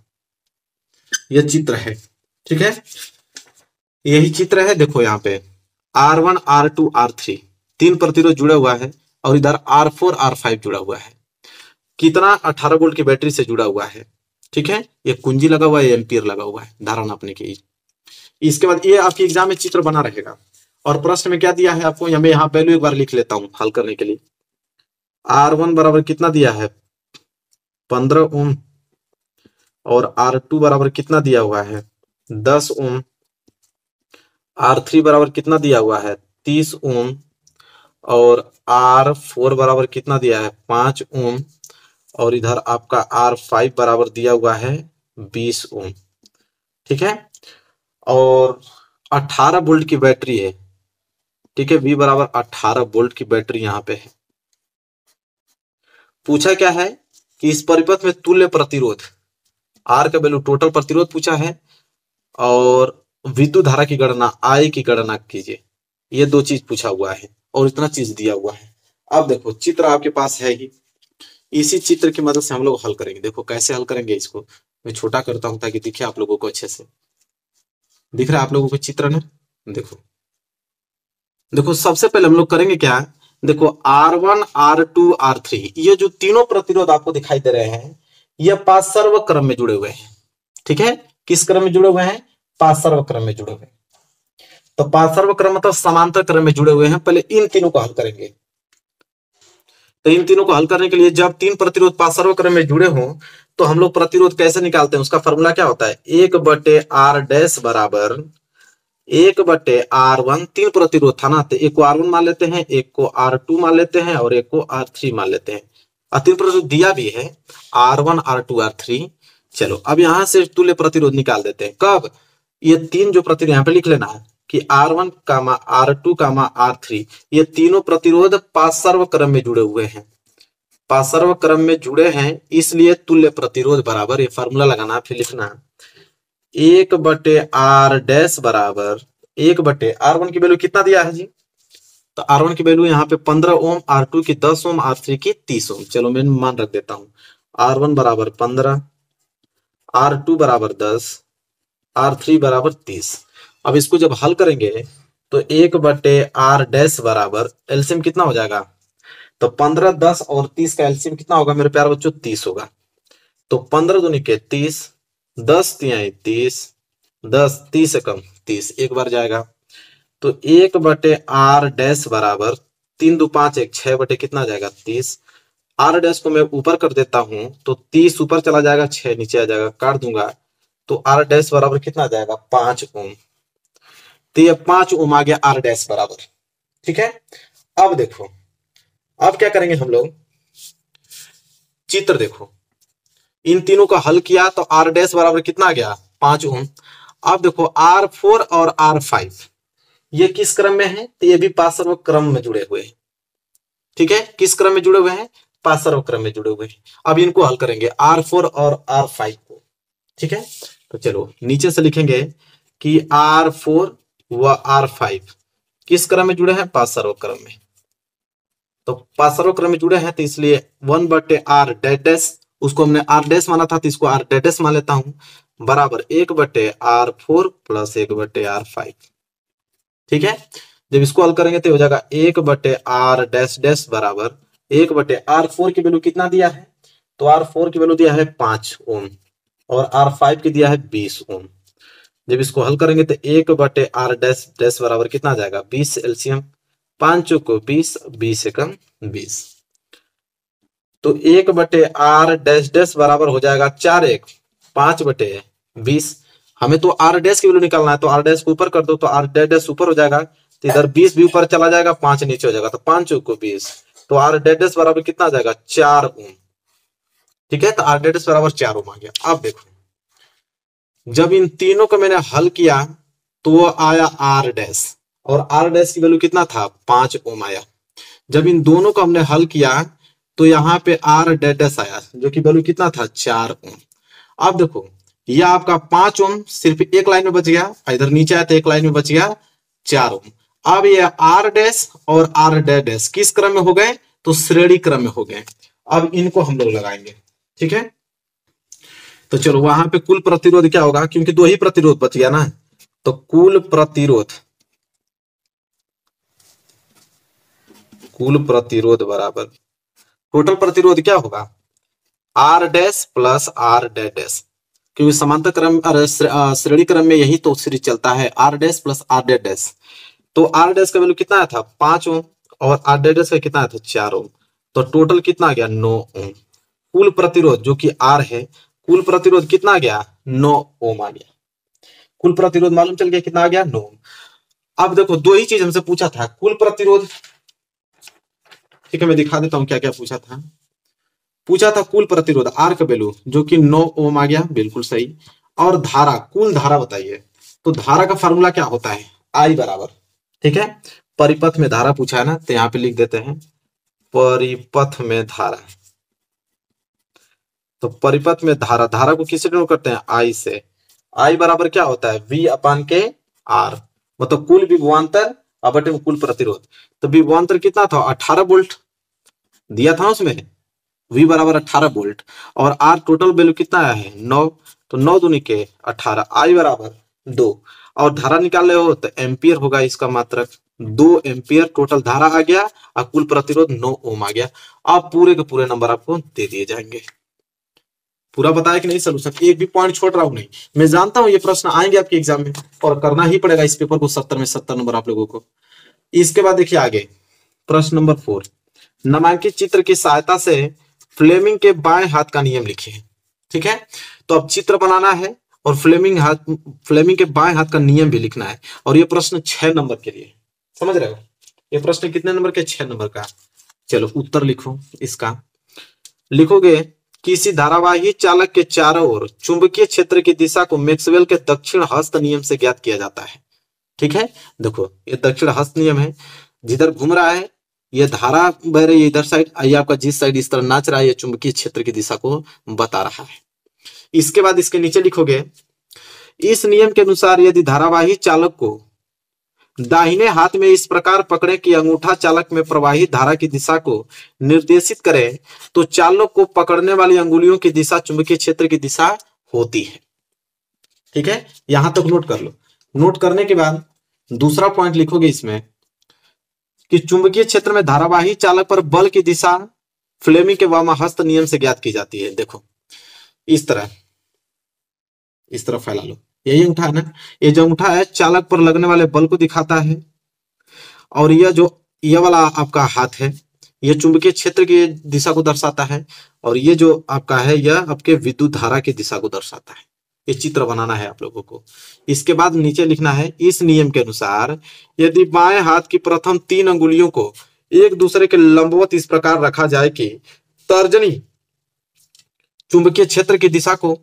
यह चित्र है। ठीक है, यही चित्र है। देखो यहाँ पे R one, R two, R three तीन प्रतिरोध जुड़ा हुआ है और इधर आर फोर, आर फाइव जुड़ा हुआ है। कितना, अठारह वोल्ट की बैटरी से जुड़ा हुआ है। ठीक है, ये कुंजी लगा हुआ है, एम्पियर लगा हुआ है धारा नापने के। इसके बाद ये आपके एग्जाम में चित्र बना रहेगा। और प्रश्न में क्या दिया है आपको, मैं यहाँ वैल्यू एक बार लिख लेता हूं हल करने के लिए। आर वन बराबर कितना दिया है, पंद्रह ओम, और आर टू बराबर कितना दिया हुआ है, दस ओम, आर थ्री बराबर कितना दिया हुआ है, तीस ओम, और आर फोर बराबर कितना दिया है, पांच ओम, और इधर आपका आर फाइव बराबर दिया हुआ है बीस ओम। ठीक है, और अठारह वोल्ट की बैटरी है। ठीक है, V बराबर अठारह वोल्ट की बैटरी यहां पे है। पूछा क्या है कि इस परिपथ में तुल्य प्रतिरोध, आर का वैल्यू टोटल प्रतिरोध पूछा है, और विद्युत धारा की गणना, आई की गणना कीजिए। ये दो चीज पूछा हुआ है और इतना चीज दिया हुआ है। अब देखो चित्र आपके पास है ही, इसी चित्र की मदद से हम लोग हल करेंगे। देखो कैसे हल करेंगे, इसको मैं छोटा करता हूं ताकि दिखे आप लोगों को अच्छे से। दिख रहा है आप लोगों को चित्र ना, देखो देखो सबसे पहले हम लोग करेंगे क्या, देखो R one, R two, R three, ये जो तीनों प्रतिरोध आपको दिखाई दे रहे हैं, ये पार्श्व क्रम में जुड़े हुए हैं। ठीक है, किस क्रम में जुड़े हुए हैं, पार्श्व क्रम में जुड़े हुए हैं। तो पार्श्व क्रम मतलब समांतर क्रम में जुड़े हुए हैं। पहले इन तीनों को हल करेंगे। तो इन तीनों को हल करने के लिए, जब तीन प्रतिरोध पार्श्व क्रम में जुड़े हों तो हम लोग प्रतिरोध कैसे निकालते हैं, उसका फॉर्मूला क्या होता है, एक बटे आर डैश बराबर एक बटे आर वन। तीन प्रतिरोध था ना, तो एक को आर वन मान लेते हैं, एक को आर टू मान लेते हैं, और एक को आर थ्री मान लेते हैं। और तीन प्रतिरोध दिया भी है, R one, R two, R three. चलो अब यहां से तुल्य प्रतिरोध निकाल देते हैं। कब, ये तीन जो प्रतिरोध यहाँ पे लिख लेना है कि R one comma R two comma R three, ये तीनों प्रतिरोध पार्श्व क्रम में जुड़े हुए हैं, पार्श्व क्रम में जुड़े हैं, इसलिए तुल्य प्रतिरोध बराबर, ये फॉर्मूला लगाना फिर लिखना, एक बटे आर डैश बराबर एक बटे आर वन की वैल्यू कितना दिया है जी, तो आर वन की वैल्यू यहाँ पे पंद्रह ओम, आर टू की दस ओम, आर थ्री की तीस ओम। चलो मैं मान रख देता हूं, आर वन बराबर पंद्रह, आर टू बराबर दस, आर थ्री बराबर तीस। अब इसको जब हल करेंगे तो एक बटे आर डैश बराबर एलसीएम कितना हो जाएगा, तो पंद्रह, दस और तीस का एलसीएम कितना होगा मेरे प्यारे बच्चों, तीस होगा। तो पंद्रह दूनी के तीस, दस तिहाई तीस, दस तीस से कम तीस, एक बार जाएगा। तो एक बटे आर डैश बराबर तीन दो पांच एक, छह बटे कितना जाएगा, तीस। आर डैश को मैं ऊपर कर देता हूं तो तीस ऊपर चला जाएगा, छह नीचे आ जाएगा, काट दूंगा। तो आर डैश बराबर कितना जाएगा, पांच ओम। तो ये पांच ओम आ गया आर डैश बराबर। ठीक है, अब देखो, अब क्या करेंगे हम लोग, चित्र देखो, इन तीनों का हल किया तो आर डैश बराबर कितना आ गया, पांच ओम। अब देखो आर फोर और आर फाइव ये किस क्रम में है, तो ये भी पार्श्व क्रम में जुड़े हुए हैं। ठीक है, किस क्रम में जुड़े हुए हैं, पार्श्व क्रम में जुड़े हुए हैं। अब इनको हल करेंगे आर फोर और आर फाइव को। ठीक है, तो चलो नीचे से लिखेंगे कि आर फोर व आर फाइव किस क्रम में जुड़े हैं, पार्श्व क्रम में। तो पार्श्व क्रम में जुड़े हैं तो इसलिए वन बटे आर डैश डैश, उसको हमने आर डैश माना था तो इसको आर डैश डैश मान लेता हूं, बराबर एक बटे आर फोर प्लस एक बटे आर फाइव। ठीक है, जब इसको हल करेंगे तो हो जाएगा एक बटे आर डैश डैश बराबर एक बटे आर फोर की वैल्यू कितना दिया है, तो आर फोर की वैल्यू दिया है पांच ओम और आर फाइव की दिया है बीस ओम। जब इसको हल करेंगे तो एक बटे आर डैश डैश बराबर कितना आ जाएगा, बीस एलसीएम, पांचों को बीस, बीस एकम बीस, तो एक बटे आर डैश डैश बराबर हो जाएगा चार एक पांच बटे बीस। हमें तो आर डैश की वैल्यू निकालना है, तो आर डैश को ऊपर कर दो तो आर डैश डैश ऊपर हो जाएगा, तो इधर बीस भी ऊपर चला जाएगा, पांच नीचे हो जाएगा, तो पांचों को बीस, तो आर डैश डैश बराबर कितना आ जाएगा, चार ओम। ठीक है, तो आर डैश डैश बराबर चार ओम आ गया। अब देखो जब इन तीनों को मैंने हल किया तो वो आया आर डैश, और आर डैश की वैल्यू कितना था, पांच ओम आया। जब इन दोनों को हमने हल किया तो यहाँ पे आर डैश डैश आया जो कि वैल्यू कितना था, चार ओम। अब देखो यह आपका पांच ओम सिर्फ एक लाइन में बच गया, इधर नीचे आया तो एक लाइन में बच गया चार ओम। अब ये आर डैश और आर डैश डैश किस क्रम में हो गए, तो श्रेणी क्रम में हो गए। अब इनको हम लोग लगाएंगे। ठीक है, तो चलो वहां पे कुल प्रतिरोध क्या होगा, क्योंकि दो ही प्रतिरोध बच गया ना, तो कुल प्रतिरोध कुल प्रतिरोध बराबर टोटल प्रतिरोध क्या होगा, R dash plus R dash dash, क्योंकि समांतर क्रम श्रेणी क्रम में यही तो सीरीज चलता है, R dash plus R dash dash. तो आर डैश का वैल्यू कितना आया था, पांच ओम, और आर डैश डैश का कितना आया था, चार ओम, तो टोटल कितना आ गया, नौ ओम। कुल प्रतिरोध जो कि आर है, कुल प्रतिरोध कितना आ गया, नौ ओम आ गया। कुल प्रतिरोध मालूम चल गया कितना आ गया, नौ ओम। अब देखो दो ही चीज हमसे पूछा था, कुल प्रतिरोध, ठीक है मैं दिखा देता हूं क्या क्या पूछा था। पूछा था कुल प्रतिरोध आर का वैल्यू जो कि नौ ओम आ गया, बिल्कुल सही। और धारा, कुल धारा बताइए, तो धारा का फार्मूला क्या होता है, आई बराबर, ठीक है, परिपथ में धारा पूछा है ना, तो यहां पे लिख देते हैं परिपथ में धारा। तो परिपथ में धारा, धारा को किससे डिनोट करते हैं, आई से। आई बराबर क्या होता है, वी अपान के आर, मतलब कुल विभवांतर बटे कुल प्रतिरोध। तो विभवांतर कितना था, अठारह वोल्ट दिया था उसमें, V बराबर अठारह वोल्ट, और R टोटल वैल्यू कितना आया है, नौ, तो नौ दूनी के अठारह, I बराबर दो, और धारा निकाल रहे हो तो एम्पियर होगा इसका मात्रक, दो एम्पियर टोटल धारा आ गया, और कुल प्रतिरोध नौ ओम आ गया। अब पूरे के पूरे नंबर आपको दे दिए जाएंगे। पूरा बताया कि नहीं सोल्यूशन, एक भी पॉइंट छोड़ रहा हूं नहीं, मैं जानता हूं ये प्रश्न आएंगे आपके एग्जाम में और करना ही पड़ेगा इस पेपर को, सत्तर में सत्तर नंबर आप लोगों को। इसके बाद देखिए आगे प्रश्न नंबर फोर, नामांकित चित्र की सहायता से फ्लेमिंग के बाएं हाथ का नियम लिखिए। ठीक है, तो अब चित्र बनाना है और फ्लेमिंग हाथ फ्लेमिंग के बाएं हाथ का नियम भी लिखना है, और ये प्रश्न छह नंबर के लिए, समझ रहे हो, ये प्रश्न कितने नंबर के, छह नंबर का। चलो उत्तर लिखो इसका, लिखोगे किसी धारावाही चालक के चारों ओर चुंबकीय क्षेत्र की दिशा को मैक्सवेल के दक्षिण हस्त नियम से ज्ञात किया जाता है। ठीक है, देखो ये दक्षिण हस्त नियम है, जिधर घूम रहा है ये धारा बह रही है इधर साइड, ये आपका जिस साइड इस तरह नाच रहा है, ये चुंबकीय क्षेत्र की दिशा को बता रहा है। इसके बाद इसके नीचे लिखोगे इस नियम के अनुसार यदि धारावाही चालक को दाहिने हाथ में इस प्रकार पकड़े कि अंगूठा चालक में प्रवाहित धारा की दिशा को निर्देशित करे, तो चालक को पकड़ने वाली अंगुलियों की दिशा चुंबकीय क्षेत्र की दिशा होती है। ठीक है, यहां तक नोट कर लो। नोट करने के बाद दूसरा पॉइंट लिखोगे इसमें कि चुंबकीय क्षेत्र में धारावाही चालक पर बल की दिशा फ्लेमिंग के वामहस्त नियम से ज्ञात की जाती है। देखो इस तरह इस तरह फैला लो, यही अंगूठा है ना, ये जो अंगूठा है चालक पर लगने वाले बल को दिखाता है, और यह जो यह वाला आपका हाथ है यह चुंबकीय क्षेत्र की दिशा को दर्शाता है, और ये जो आपका है यह आपके विद्युत धारा की दिशा को दर्शाता है। ये चित्र बनाना है आप लोगों को। इसके बाद नीचे लिखना है, इस नियम के अनुसार यदि बाएं हाथ की प्रथम तीन अंगुलियों को एक दूसरे के लंबवत इस प्रकार रखा जाए कि तर्जनी चुंबकीय क्षेत्र की दिशा को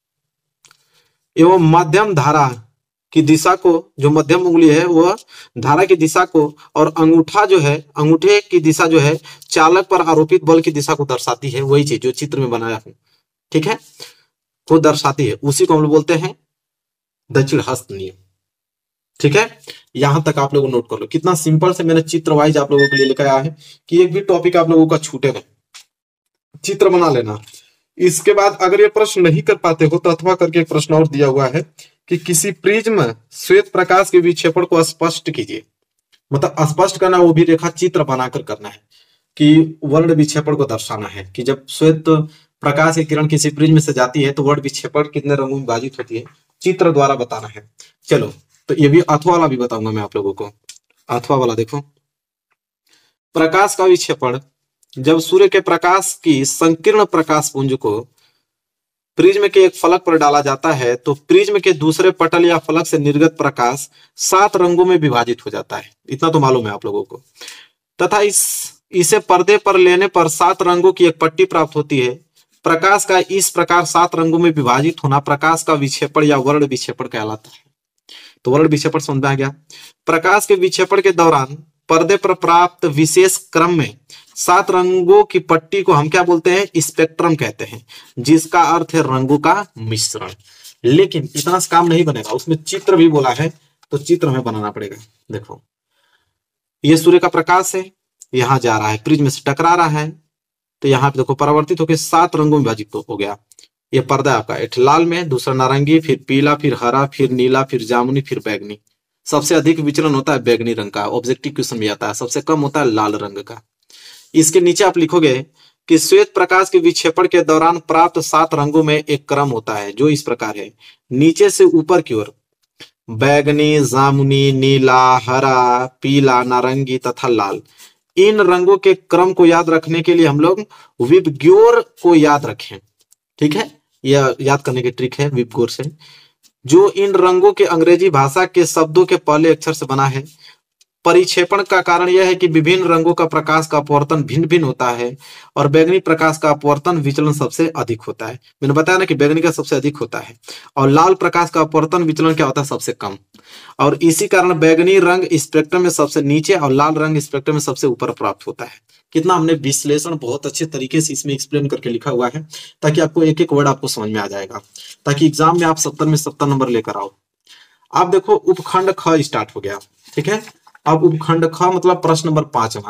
एवं मध्यम धारा की दिशा को, जो मध्यम उंगली है वह धारा की दिशा को, और अंगूठा जो है, अंगूठे की दिशा जो है चालक पर आरोपित बल की दिशा को दर्शाती है, वही चीज जो चित्र में बनाया हूं, ठीक है, को दर्शाती है, उसी को हम लोग बोलते हैं दक्षिण हस्त नियम। ठीक है, यहां तक आप लोग नोट कर लो। कितना सिंपल से मैंने चित्र वाइज आप लोगों के लिए लिखा है कि एक भी टॉपिक आप लोगों का छूटे नहीं, चित्र बना लेना। इसके बाद अगर ये प्रश्न नहीं कर पाते हो तो अथवा करके एक प्रश्न और दिया हुआ है कि किसी प्रिज्म श्वेत प्रकाश के विक्षेपण को स्पष्ट कीजिए। मतलब स्पष्ट करना, वो भी रेखा चित्र बनाकर करना है कि वर्ण विक्षेपण को दर्शाना है कि जब श्वेत प्रकाश की किरण किसी प्रिज्म से जाती है तो वर्ण विक्षेपण कितने रंगों में विभाजित होती है, चित्र द्वारा बताना है। चलो, तो ये भी अथवा वाला भी बताऊंगा मैं आप लोगों को। अथवा वाला देखो, प्रकाश का विक्षेपण जब सूर्य के प्रकाश की संकीर्ण प्रकाश पुंज को प्रिज्म के एक फलक पर डाला जाता है तो प्रिज्म के दूसरे पटल या फलक से निर्गत प्रकाश सात रंगों में विभाजित हो जाता है। इतना तो मालूम है आप लोगों को। तथा इस इसे पर्दे पर लेने पर सात रंगों की एक पट्टी प्राप्त होती है। प्रकाश का इस प्रकार सात रंगों में विभाजित होना प्रकाश का विक्षेपण या वर्ण विक्षेपण कहलाता है। तो वर्ण विक्षेपण समझ में आ गया। प्रकाश के विक्षेपण के दौरान पर्दे पर प्राप्त विशेष क्रम में सात रंगों की पट्टी को हम क्या बोलते हैं, स्पेक्ट्रम कहते हैं, जिसका अर्थ है रंगों का मिश्रण। लेकिन इतना काम नहीं बनेगा, उसमें चित्र भी बोला है तो चित्र हमें बनाना पड़ेगा। देखो, ये सूर्य का प्रकाश है, यहां जा रहा है, प्रिज्म से टकरा रहा है, तो यहाँ पे देखो परावर्तित होकर सात रंगों में विभाजित हो गया। ये पर्दा आपका, एक लाल में, दूसरा नारंगी, फिर पीला, फिर हरा, फिर नीला, फिर जामुनी, फिर बैगनी। सबसे अधिक विचलन होता है बैगनी रंग का, ऑब्जेक्टिव क्वेश्चन भी आता है। सबसे कम होता है लाल रंग का। इसके नीचे आप लिखोगे कि श्वेत प्रकाश के विक्षेपण के दौरान प्राप्त सात रंगों में एक क्रम होता है जो इस प्रकार है, नीचे से ऊपर की ओर बैगनी, जामुनी, नीला, हरा, पीला, नारंगी तथा लाल। इन रंगों के क्रम को याद रखने के लिए हम लोग विबग्योर को याद रखें। ठीक है, यह याद करने की ट्रिक है विबग्योर से, जो इन रंगों के अंग्रेजी भाषा के शब्दों के पहले अक्षर से बना है। परिक्षेपण का कारण यह है कि विभिन्न रंगों का प्रकाश का अपवर्तन भिन्न भिन्न होता है और बैगनी प्रकाश का अपवर्तन विचलन सबसे अधिक होता है। मैंने बताया ना कि बैगनी का सबसे अधिक होता है और लाल प्रकाश का अपवर्तन विचलन क्या होता है, सबसे कम। और इसी कारण बैगनी रंग स्पेक्ट्रम में सबसे नीचे और लाल रंग स्पेक्ट्रम में सबसे ऊपर प्राप्त होता है। कितना हमने विश्लेषण बहुत अच्छे तरीके से इसमें एक्सप्लेन करके लिखा हुआ है ताकि आपको एक एक वर्ड आपको समझ में आ जाएगा, ताकि एग्जाम में आप सत्तर में सत्तर नंबर लेकर आओ। आप देखो उपखंड ख स्टार्ट हो गया। ठीक है, अब उपखंड ख मतलब प्रश्न नंबर पांचवा।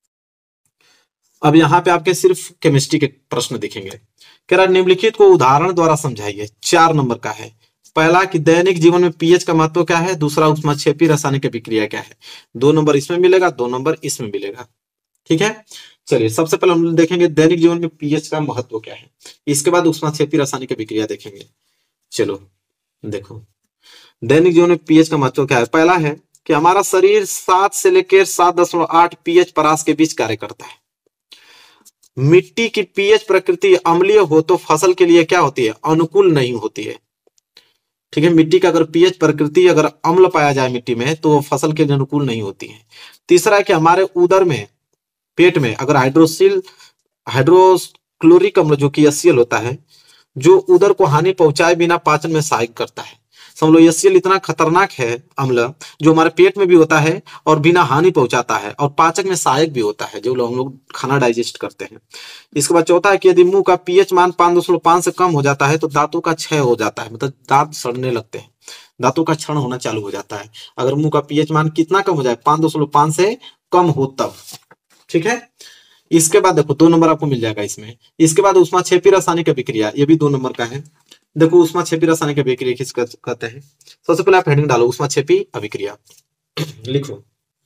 अब यहाँ पे आपके सिर्फ केमिस्ट्री के प्रश्न दिखेंगे। कह रहा निम्नलिखित को उदाहरण द्वारा समझाइए। चार नंबर का है। पहला कि दैनिक जीवन में पीएच का महत्व क्या है, दूसरा ऊष्माक्षेपी रासायनिक अभिक्रिया क्या है। दो नंबर इसमें मिलेगा, दो नंबर इसमें मिलेगा। ठीक है, चलिए सबसे पहले हम देखेंगे दैनिक जीवन में पीएच का महत्व क्या है, इसके बाद ऊष्माक्षेपी रासायनिक अभिक्रिया देखेंगे। चलो देखो दैनिक जीवन में पीएच का महत्व क्या है। पहला है कि हमारा शरीर सात से लेकर सात दशमलव आठ पीएच परास के बीच कार्य करता है। मिट्टी की पीएच प्रकृति अम्लीय हो तो फसल के लिए क्या होती है, अनुकूल नहीं होती है। ठीक है, मिट्टी का अगर पीएच प्रकृति अगर अम्ल पाया जाए मिट्टी में तो फसल के लिए अनुकूल नहीं होती है। तीसरा है कि हमारे उदर में, पेट में अगर हाइड्रोसिल हाइड्रोक्लोरिक अम्ल जो कि एच सी एल होता है, जो उदर को हानि पहुंचाए बिना पाचन में सहायक करता है। समझ लो एच सी एल इतना खतरनाक है अम्ल जो हमारे पेट में भी होता है और बिना हानि पहुंचाता है और पाचक में सहायक भी होता है, जो लोग हम लोग खाना डाइजेस्ट करते हैं। इसके बाद चौथा है कि यदि मुंह का पीएच मान पांच दशमलव पांच से कम हो जाता है तो दांतों का क्षय हो जाता है, मतलब दांत सड़ने लगते हैं, दांतों का क्षरण होना चालू हो जाता है। अगर मुंह का पीएच मान कितना कम हो जाए, पांच दशमलव पांच से कम हो तब। ठीक है, इसके बाद देखो दो नंबर आपको मिल जाएगा इसमें। इसके बाद ऊष्माक्षेपी रासायनिक अभिक्रिया, ये भी दो नंबर का है। देखो ऊष्माक्षेपी रासायनिक अभिक्रिया किस कहते हैं। सबसे पहले आप हेडिंग डालो ऊष्माक्षेपी अभिक्रिया, लिखो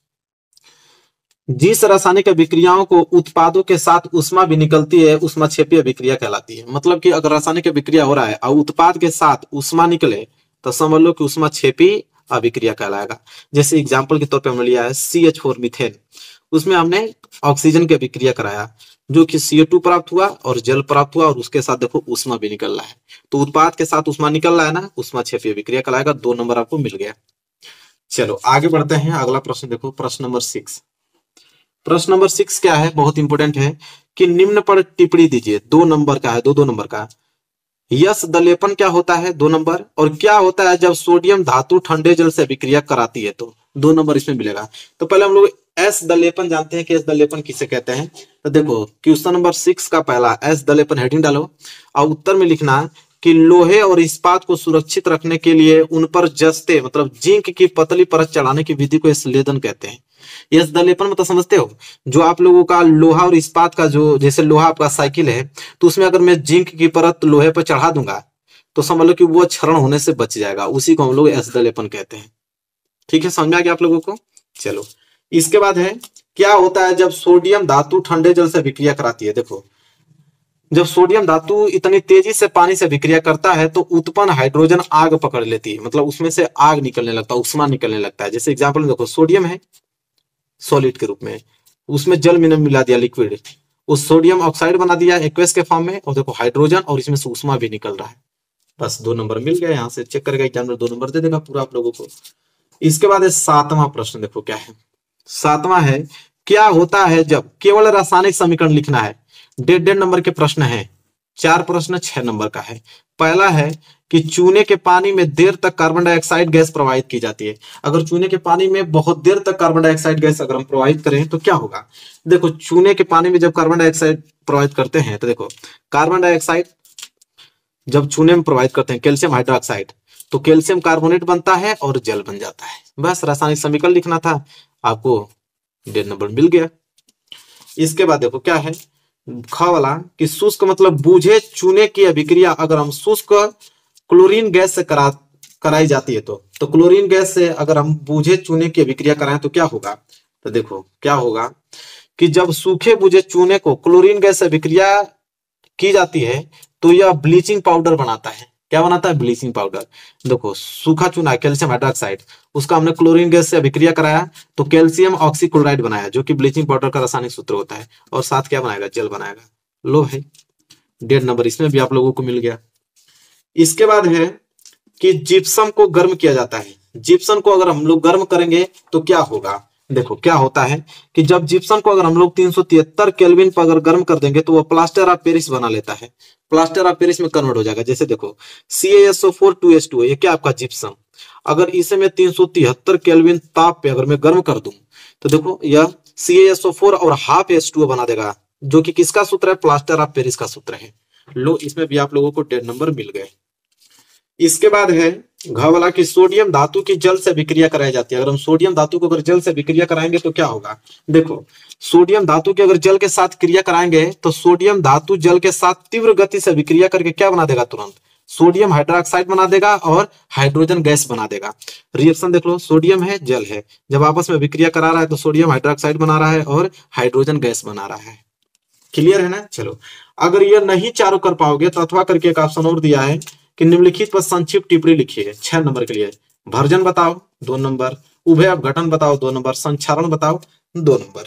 जिस रासायनिक अभिक्रियाओं को उत्पादों के साथ ऊष्मा भी निकलती है ऊष्माक्षेपी अभिक्रिया कहलाती है। मतलब कि अगर रासायनिक अभिक्रिया हो रहा है और उत्पाद के साथ ऊष्मा निकले तो समझ लो कि ऊष्माक्षेपी अभिक्रिया कहलाएगा। जैसे एग्जाम्पल के तौर पर हमने लिया है सी एच फोर मीथेन, उसमें हमने ऑक्सीजन की अभिक्रिया कराया जो कि सी ओ टू प्राप्त हुआ और जल प्राप्त हुआ और उसके साथ देखो ऊष्मा भी निकल रहा है। तो उत्पाद के साथ ऊष्मा निकल रहा है ना, ऊष्मा क्षेपीय अभिक्रिया कहलाएगा। दो नंबर आपको मिल गया। चलो आगे बढ़ते हैं। अगला प्रश्न देखो, प्रश्न नंबर सिक्स। प्रश्न नंबर सिक्स क्या है, बहुत इंपॉर्टेंट है कि निम्न पर टिप्पणी दीजिए। दो नंबर का है, दो दो नंबर का। यश दलेपन क्या होता है, दो नंबर। और क्या होता है जब सोडियम धातु ठंडे जल से अभिक्रिया कराती है, तो दो नंबर इसमें मिलेगा। तो पहले हम लोग एस दलेपन जानते हैं कि एस दलेपन किसे कहते हैं। तो देखो क्वेश्चन नंबर सिक्स का पहला एस दलेपन हेडिंग डालो और उत्तर में लिखना कि लोहे और इस्पात को सुरक्षित रखने के लिए उन पर जस्ते मतलब जिंक की पतली परत चढ़ाने की विधि को एस्लेदन कहते हैं। यस दलेपन मतलब समझते हो, जो आप लोगों का लोहा और इस्पात का जो, जैसे लोहा आपका साइकिल है तो उसमें अगर मैं जिंक की परत लोहे पर चढ़ा दूंगा तो समझ लो कि वो क्षरण होने से बच जाएगा, उसी को हम लोग एस दलेपन कहते हैं। ठीक है, समझ आ गया आप लोगों को। चलो इसके बाद है क्या होता है जब सोडियम धातु ठंडे जल से अभिक्रिया कराती है। देखो जब सोडियम धातु इतनी तेजी से पानी से अभिक्रिया करता है तो उत्पन्न हाइड्रोजन आग पकड़ लेती है, मतलब उसमें से आग निकलने लगता है, ऊष्मा निकलने लगता है। जैसे एग्जांपल में देखो सोडियम है सॉलिड के रूप में, उसमें जल में मिला दिया लिक्विड, उस सोडियम ऑक्साइड बना दिया एक्वस के फॉर्म में, और देखो हाइड्रोजन और इसमें से ऊष्मा भी निकल रहा है। बस दो नंबर मिल गए, यहाँ से चेक करेगा एग्जामिनर दो नंबर दे देगा पूरा आप लोगों को। इसके बाद सातवां प्रश्न देखो क्या है। सातवां है क्या होता है जब, केवल रासायनिक समीकरण लिखना है। डेढ़ डेढ़ नंबर के प्रश्न है, चार प्रश्न छह नंबर का है। पहला है कि चूने के पानी में देर तक कार्बन डाइऑक्साइड गैस प्रवाहित की जाती है। अगर चूने के पानी में बहुत देर तक कार्बन डाइऑक्साइड गैस अगर हम प्रवाहित करें तो क्या होगा। देखो चूने के पानी में जब कार्बन डाइऑक्साइड प्रवाहित करते हैं तो देखो कार्बन डाइऑक्साइड जब चूने में प्रवाहित करते हैं कैल्शियम हाइड्रोक्साइड तो कैल्शियम कार्बोनेट बनता है और जल बन जाता है। बस रासायनिक समीकरण लिखना था, आपको डेढ़ नंबर मिल गया। इसके बाद देखो क्या है ख वाला कि शुष्क मतलब बूझे चूने की अभिक्रिया अगर हम शुष्क क्लोरीन गैस से करा कराई जाती है तो तो क्लोरीन गैस से अगर हम बूझे चूने की अभिक्रिया कराएं तो क्या होगा। तो देखो क्या होगा कि जब सूखे बूझे चूने को क्लोरीन गैस से अभिक्रिया की जाती है तो यह ब्लीचिंग पाउडर बनाता है। क्या बनाता है, ब्लीचिंग पाउडर। देखो सूखा चूना कैल्शियम हाइड्रोक्साइड, उसका हमने क्लोरीन गैस से अभिक्रिया कराया तो कैल्शियम ऑक्सीक्लोराइड बनाया जो कि ब्लीचिंग पाउडर का रासायनिक सूत्र होता है, और साथ क्या बनाएगा, जल बनाएगा। लो है डेढ़ नंबर इसमें भी आप लोगों को मिल गया। इसके बाद है कि जिप्सम को गर्म किया जाता है। जिप्सम को अगर हम लोग गर्म करेंगे तो क्या होगा। देखो क्या होता है कि जब जिप्सम को अगर हम लोग तीन सौ तिहत्तर केल्विन पर अगर गर्म कर देंगे तो वो प्लास्टर ऑफ पेरिस बना लेता है, प्लास्टर ऑफ पेरिस में कन्वर्ट हो जाएगा। जैसे देखो C A S O four two S two ये क्या आपका जिप्सम, अगर इसे मैं तीन सौ तिहत्तर केल्विन ताप पे अगर मैं गर्म कर दूं तो देखो यह C A S O four और हाफ एच टू ओ बना देगा, जो कि किसका सूत्र है, प्लास्टर ऑफ पेरिस का सूत्र है। लो इसमें भी आप लोगों को डेढ़ नंबर मिल गए। इसके बाद है घ वाला कि सोडियम धातु की जल से अभिक्रिया कराई जाती है। अगर हम सोडियम धातु को अगर जल से अभिक्रिया कराएंगे तो क्या होगा। देखो सोडियम धातु की अगर जल के साथ क्रिया कराएंगे तो सोडियम धातु जल के साथ तीव्र गति से अभिक्रिया करके क्या बना देगा, तुरंत सोडियम हाइड्रोक्साइड बना देगा और हाइड्रोजन गैस बना देगा। रिएक्शन देख लो, सोडियम है जल है, जब आपस में अभिक्रिया करा रहा है तो सोडियम हाइड्रोक्साइड बना रहा है और हाइड्रोजन गैस बना रहा है। क्लियर है ना। चलो अगर ये नहीं चारों कर पाओगे तो अथवा करके एक ऑप्शन और दिया है कि निम्नलिखित पर संक्षिप्त टिप्पणी लिखिए। छह नंबर के लिए भर्जन बताओ दो नंबर, उभय अपघटन बताओ दो नंबर, संक्षारण बताओ दो नंबर।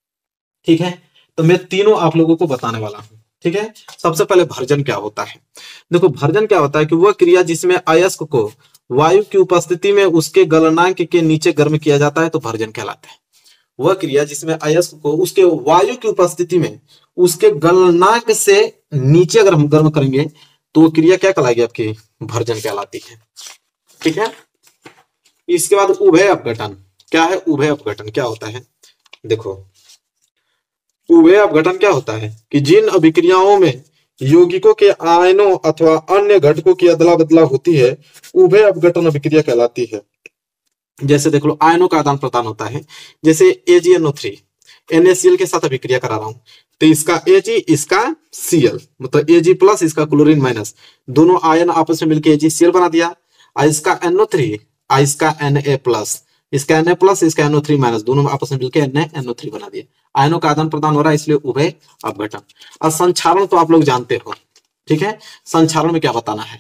ठीक है, तो मैं तीनों आप लोगों को बताने वाला हूं। ठीक है, सबसे पहले भर्जन क्या होता है। देखो भर्जन क्या होता है कि वह क्रिया जिसमें अयस्क को वायु की उपस्थिति में उसके गलनांक के नीचे गर्म किया जाता है तो भर्जन कहलाता है। वह क्रिया जिसमें अयस्क को उसके वायु की उपस्थिति में उसके गलनांक से नीचे अगर हम गर्म करेंगे तो वो क्रिया क्या कहलाएगी, आपकी भर्जन कहलाती है। ठीक है, इसके बाद उभय अपघटन क्या है। उभय अपघटन क्या होता है, देखो उभय अपघटन क्या होता है कि जिन अभिक्रियाओं में यौगिकों के आयनों अथवा अन्य घटकों की अदला बदला होती है उभय अपघटन अभिक्रिया कहलाती है। जैसे देख लो आयनों का आदान प्रदान होता है, जैसे A G N O three N A C L के साथ अभिक्रिया करा रहा हूं तो इसका Ag इसका Cl मतलब Ag प्लस इसका क्लोरीन माइनस, दोनों आयन आपस में मिलकर AgCl बना दिया। इसका एन ओ थ्री इसका Na प्लस, इसका Na प्लस इसका एन ओ थ्री माइनस, दोनों आपस में मिलकर Na एन ओ थ्री बना दिया। आयनों का आदान प्रदान हो रहा है इसलिए उभय अपघटन। और संक्षारण तो आप लोग जानते हो। ठीक है, संक्षारण में क्या बताना है,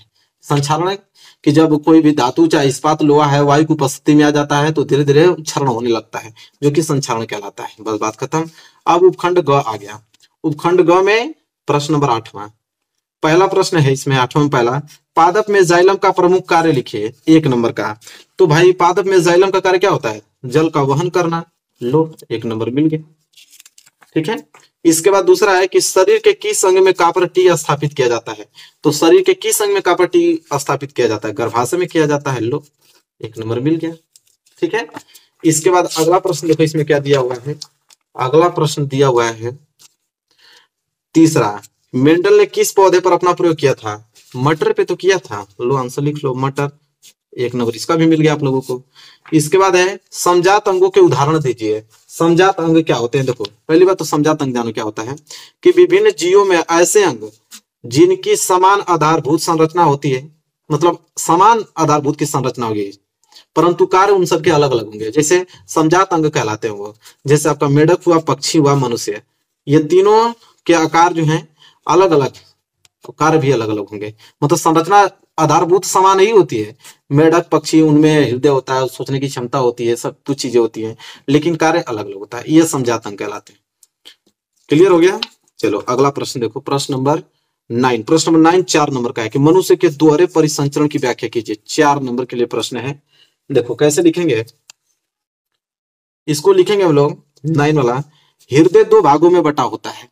संक्षारण कि जब कोई भी धातु चाहे इस्पात लोहा है वायु की उपस्थिति में आ जाता है तो धीरे धीरे क्षरण होने लगता है, जो कि संक्षारण कहलाता है। बस बात खत्म। अब उपखंड ग आ गया। उपखंड ग में प्रश्न नंबर आठवां, पहला प्रश्न है इसमें, आठवां में पहला, पादप में जाइलम का प्रमुख कार्य लिखिए, एक नंबर का। तो भाई पादप में जाइलम का कार्य क्या होता है? जल का वहन करना। लो, एक नंबर मिल गया। ठीक है। इसके बाद दूसरा है कि शरीर के किस अंग में कॉपर टी स्थापित किया जाता है? तो शरीर के किस अंग में कॉपर टी स्थापित किया जाता है? गर्भाशय में किया जाता है। लो, एक नंबर मिल गया। ठीक है। इसके बाद अगला प्रश्न देखो, इसमें क्या दिया हुआ है। अगला प्रश्न दिया हुआ है तीसरा, मेंडल ने किस पौधे पर अपना प्रयोग किया था? मटर पे तो किया था। लो आंसर लिख लो, मटर। एक नंबर इसका भी मिल गया आप लोगों को। इसके बाद है समजात अंगों के उदाहरण दीजिए। समजात अंग क्या होते हैं? देखो, पहली बात तो समजात अंग जानो क्या होता है कि विभिन्न जीवों में ऐसे अंग जिनकी समान आधारभूत संरचना होती है, मतलब समान आधारभूत की संरचना होगी, परंतु कार्य उन सबके अलग अलग होंगे, जैसे समजात अंग कहलाते हैं वो। जैसे आपका मेढक हुआ, पक्षी हुआ, मनुष्य, ये तीनों के आकार जो हैं अलग अलग, तो कार्य भी अलग अलग होंगे। मतलब संरचना आधारभूत समान ही होती है। मेढक, पक्षी, उनमें हृदय होता है, सोचने की क्षमता होती है, सब कुछ चीजें होती हैं, लेकिन कार्य अलग अलग होता है। ये समजात अंग कहलाते हैं। क्लियर हो गया? चलो अगला प्रश्न देखो, प्रश्न नंबर नाइन। प्रश्न नंबर नाइन चार नंबर का है कि मनुष्य के दोहरे परिसंचरण की व्याख्या कीजिए। चार नंबर के लिए प्रश्न है। देखो कैसे लिखेंगे इसको, लिखेंगे हम लोग नाइन वाला, हृदय दो भागों में बटा होता है।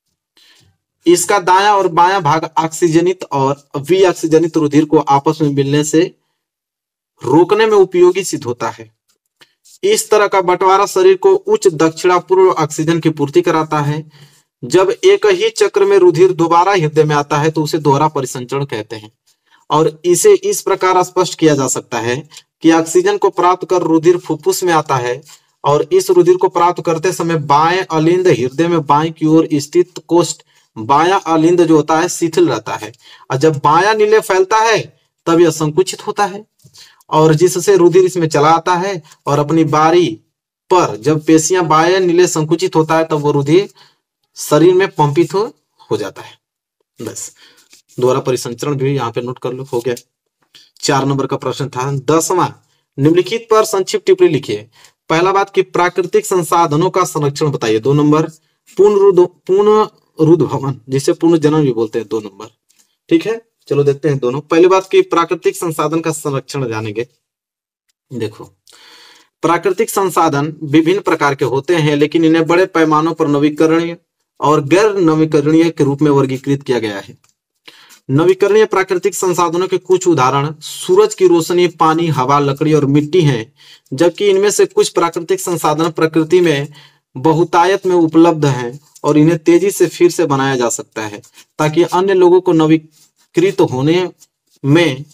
इसका दायां और बायां भाग ऑक्सीजनित और विऑक्सीजनित रुधिर को आपस में मिलने से रोकने में उपयोगी सिद्ध होता है। इस तरह का बंटवारा शरीर को उच्च दक्षिणा पूर्व ऑक्सीजन की पूर्ति कराता है। जब एक ही चक्र में रुधिर दोबारा हृदय में आता है तो उसे दोहरा परिसंचरण कहते हैं। और इसे इस प्रकार स्पष्ट किया जा सकता है कि ऑक्सीजन को प्राप्त कर रुधिर फुफ्फुस में आता है और इस रुधिर को प्राप्त करते समय बाएं अलिंद हृदय में बाएं की ओर स्थित कोष्ठ, बायां अलिंद जो होता है शिथिल रहता है, और जब बायां नीले फैलता है तब यह संकुचित होता है, और जिससे रुधिर इसमें चला आता है। और अपनी बारी पर जब पेशियां बाएं नीले संकुचित होता है तब वो रुधिर शरीर में पंपित हो, हो जाता है। बस दोहरा परिसंचरण भी यहाँ पे नोट कर लो, हो गया। चार नंबर का प्रश्न था। दसवां, निम्नलिखित पर संक्षिप्त टिप्पणी लिखिए। पहला बात कि प्राकृतिक संसाधनों का संरक्षण बताइए। दो नंबर, पूर्ण पूर्ण रुद्ध भवन, जिसे पूर्ण जनन भी बोलते हैं। दो नंबर। ठीक है, चलो देखते हैं दोनों। पहली बात कि प्राकृतिक संसाधन का संरक्षण जानेंगे। देखो, प्राकृतिक संसाधन विभिन्न प्रकार के होते हैं, लेकिन इन्हें बड़े पैमानों पर नवीकरणीय और गैर नवीकरणीय के रूप में वर्गीकृत किया गया है। नवीकरणीय प्राकृतिक संसाधनों के कुछ उदाहरण सूरज की रोशनी, पानी, हवा, लकड़ी और मिट्टी हैं, जबकि इनमें से कुछ प्राकृतिक संसाधन प्रकृति में बहुतायत में उपलब्ध हैं और इन्हें तेजी से फिर से बनाया जा सकता है ताकि अन्य लोगों को नवीकृत होने में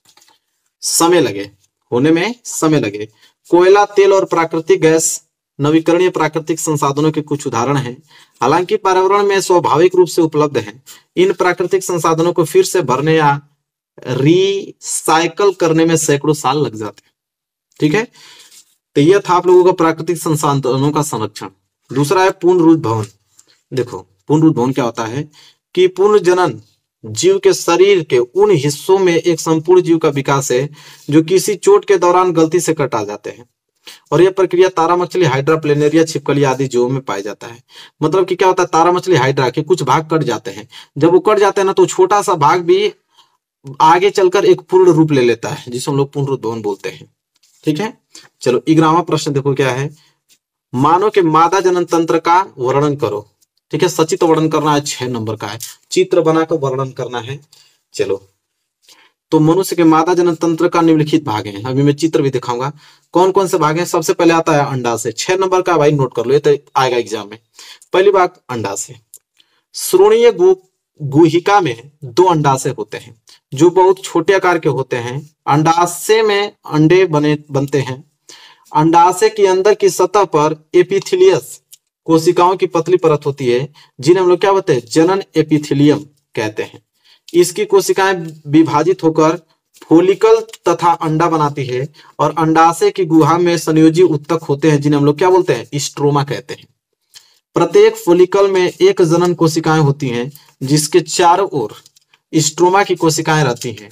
समय लगे होने में समय लगे। कोयला, तेल और प्राकृतिक गैस नवीकरणीय प्राकृतिक संसाधनों के कुछ उदाहरण हैं, हालांकि पर्यावरण में स्वाभाविक रूप से उपलब्ध हैं। इन प्राकृतिक संसाधनों को फिर से भरने या रिसाइकल करने में सैकड़ों साल लग जाते हैं। ठीक है, तो यह था आप लोगों का प्राकृतिक संसाधनों का संरक्षण। दूसरा है पूर्ण रुद्ध भवन। देखो, पूर्ण रुद्ध भवन क्या होता है कि पूर्ण जनन जीव के शरीर के उन हिस्सों में एक संपूर्ण जीव का विकास है जो किसी चोट के दौरान गलती से कटा जाते हैं, और यह प्रक्रिया तारा मछली, हाइड्रा, प्लेनेरिया, छिपकली आदि जीवों में पाया जाता है। मतलब कि क्या होता है, तारा मछली, हाइड्रा के कुछ भाग कट जाते हैं। जब वो कट जाते हैं ना तो छोटा सा भाग भी आगे चलकर एक पूर्ण रूप ले लेता है, जिसे हम लोग पूर्ण रुद्ध भवन बोलते हैं। ठीक है, चलो ग्यारहवां प्रश्न देखो क्या है। मानव के मादा जनन तंत्र का वर्णन करो। ठीक है, सचित्र वर्णन करना है, छह नंबर का है, चित्र बनाकर वर्णन करना है। चलो, तो मनुष्य के मादा जनन तंत्र का निम्नलिखित भाग है। अभी मैं चित्र भी दिखाऊंगा कौन कौन से भाग हैं। सबसे पहले आता है अंडाशय, छह नंबर का भाई नोट कर लो, ये तो आएगा एग्जाम में। पहली बात अंडाशय। श्रोणीय गु, गुहिका में दो अंडाशय होते हैं जो बहुत छोटे आकार के होते हैं। अंडाशय में अंडे बने बनते हैं। अंडाशय के अंदर की सतह पर एपिथेलियस कोशिकाओं की पतली परत होती है, जिन्हें हम लोग क्या बोलते हैं, जनन एपिथेलियम कहते हैं। इसकी कोशिकाएं विभाजित होकर फोलिकल तथा अंडा बनाती है और अंडाशय की गुहा में संयोजी उत्तक होते हैं, जिन्हें हम लोग क्या बोलते हैं, स्ट्रोमा कहते हैं। प्रत्येक फोलिकल में एक जनन कोशिकाएं होती हैं जिसके चारों ओर स्ट्रोमा की कोशिकाएं रहती हैं,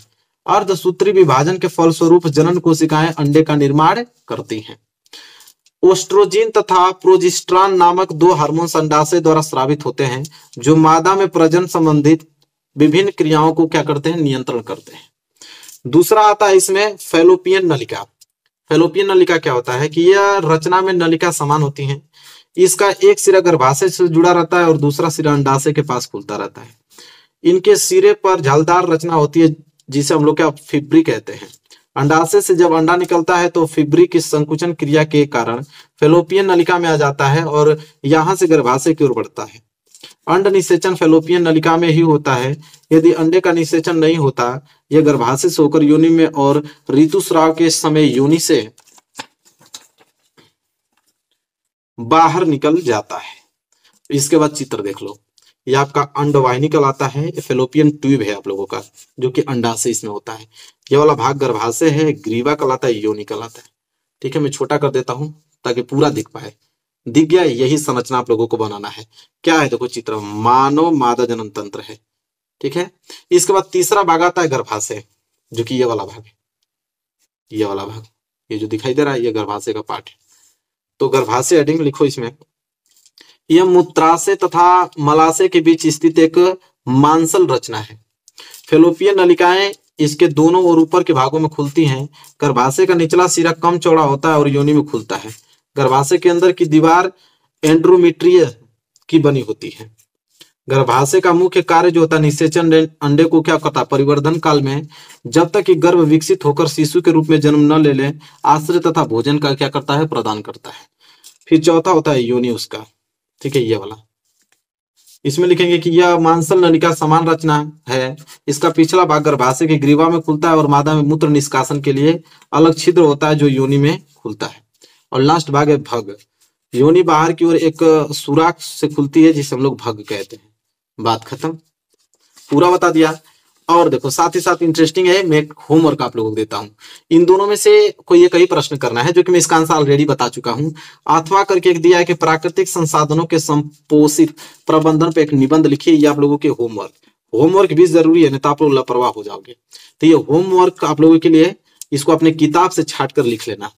अर्धसूत्री विभाजन के फलस्वरूप जनन कोशिकाएं अंडे का निर्माण करती हैं। ओस्ट्रोजिन तथा प्रोजेस्टेरॉन नामक दो हार्मोन अंडाशय द्वारा स्रावित होते हैं, जो मादा में प्रजनन संबंधित विभिन्न क्रियाओं को क्या करते हैं, नियंत्रण करते हैं। दूसरा आता है इसमें फैलोपियन नलिका। फैलोपियन नलिका क्या होता है कि यह रचना में नलिका समान होती है। इसका एक सिरा गर्भाशय से जुड़ा रहता है और दूसरा सिरा अंडाशय के पास खुलता रहता है। इनके सिरे पर झालदार रचना होती है जिसे हम लोग क्या फिब्री कहते हैं। अंडाशय से जब अंडा निकलता है तो फिब्री की संकुचन क्रिया के कारण फैलोपियन नलिका में आ जाता है और यहां से गर्भाशय की ओर बढ़ता है। अंड निषेचन फैलोपियन नलिका में ही होता है। यदि अंडे का निषेचन नहीं होता, यह गर्भाशय से होकर योनि में और ऋतुस्राव के समय योनि से बाहर निकल जाता है। इसके बाद चित्र देख लो, यह आपका अंडवाहिनी कहलाता है। फैलोपियन ट्यूब है आप लोगों का, जो कि अंडाशय इसमें होता है। यह वाला भाग गर्भाशय है, ग्रीवा कहलाता है, योनि कहलाता है। ठीक है, मैं छोटा कर देता हूं ताकि पूरा दिख पाए। दिख गया? यही संरचना आप लोगों को बनाना है। क्या है देखो चित्र, मानव मादा जनन तंत्र है। ठीक है, इसके बाद तीसरा भाग आता है गर्भाशय, जो कि ये वाला भाग है। ये वाला भाग, ये जो दिखाई दे रहा है, ये गर्भाशय का पार्ट है। तो गर्भाशय हेडिंग लिखो इसमें। यह मूत्राशय तथा मलाशय के बीच स्थित एक मांसल रचना है। फैलोपियन नलिकाएं इसके दोनों और ऊपर के भागों में खुलती हैं। गर्भाशय का निचला सिरा कम चौड़ा होता है और योनि में खुलता है। गर्भाशय के अंदर की दीवार एंड्रोमीट्रिय की बनी होती है। गर्भाशय का मुख्य कार्य जो होता है, निषेचन अंडे को क्या करता है, परिवर्धन काल में जब तक कि गर्भ विकसित होकर शिशु के रूप में जन्म न ले ले, आश्रय तथा भोजन का क्या करता है, प्रदान करता है। फिर चौथा होता है योनि उसका। ठीक है, ये वाला इसमें लिखेंगे कि यह मांसल नलिका समान रचना है। इसका पिछला भाग गर्भाशय के ग्रीवा में खुलता है और मादा में मूत्र निष्कासन के लिए अलग छिद्र होता है जो योनि में खुलता है। और लास्ट भाग है भग। योनि बाहर की ओर एक सुराख से खुलती है जिसे हम लोग भग कहते हैं। बात खत्म, पूरा बता दिया। और देखो साथ ही साथ इंटरेस्टिंग है, मैं एक होमवर्क आप लोगों को देता हूं। इन दोनों में से कोई एक ही प्रश्न करना है, जो कि मैं इसका आंसर ऑलरेडी बता चुका हूं। अथवा करके एक दिया है कि प्राकृतिक संसाधनों के संपोषित प्रबंधन पे एक निबंध लिखिए। ये आप लोगों के होमवर्क होमवर्क भी जरूरी है, नहीं तो आप लोग लापरवाह हो जाओगे। तो ये होमवर्क आप लोगों के लिए, इसको अपने किताब से छाट कर लिख लेना।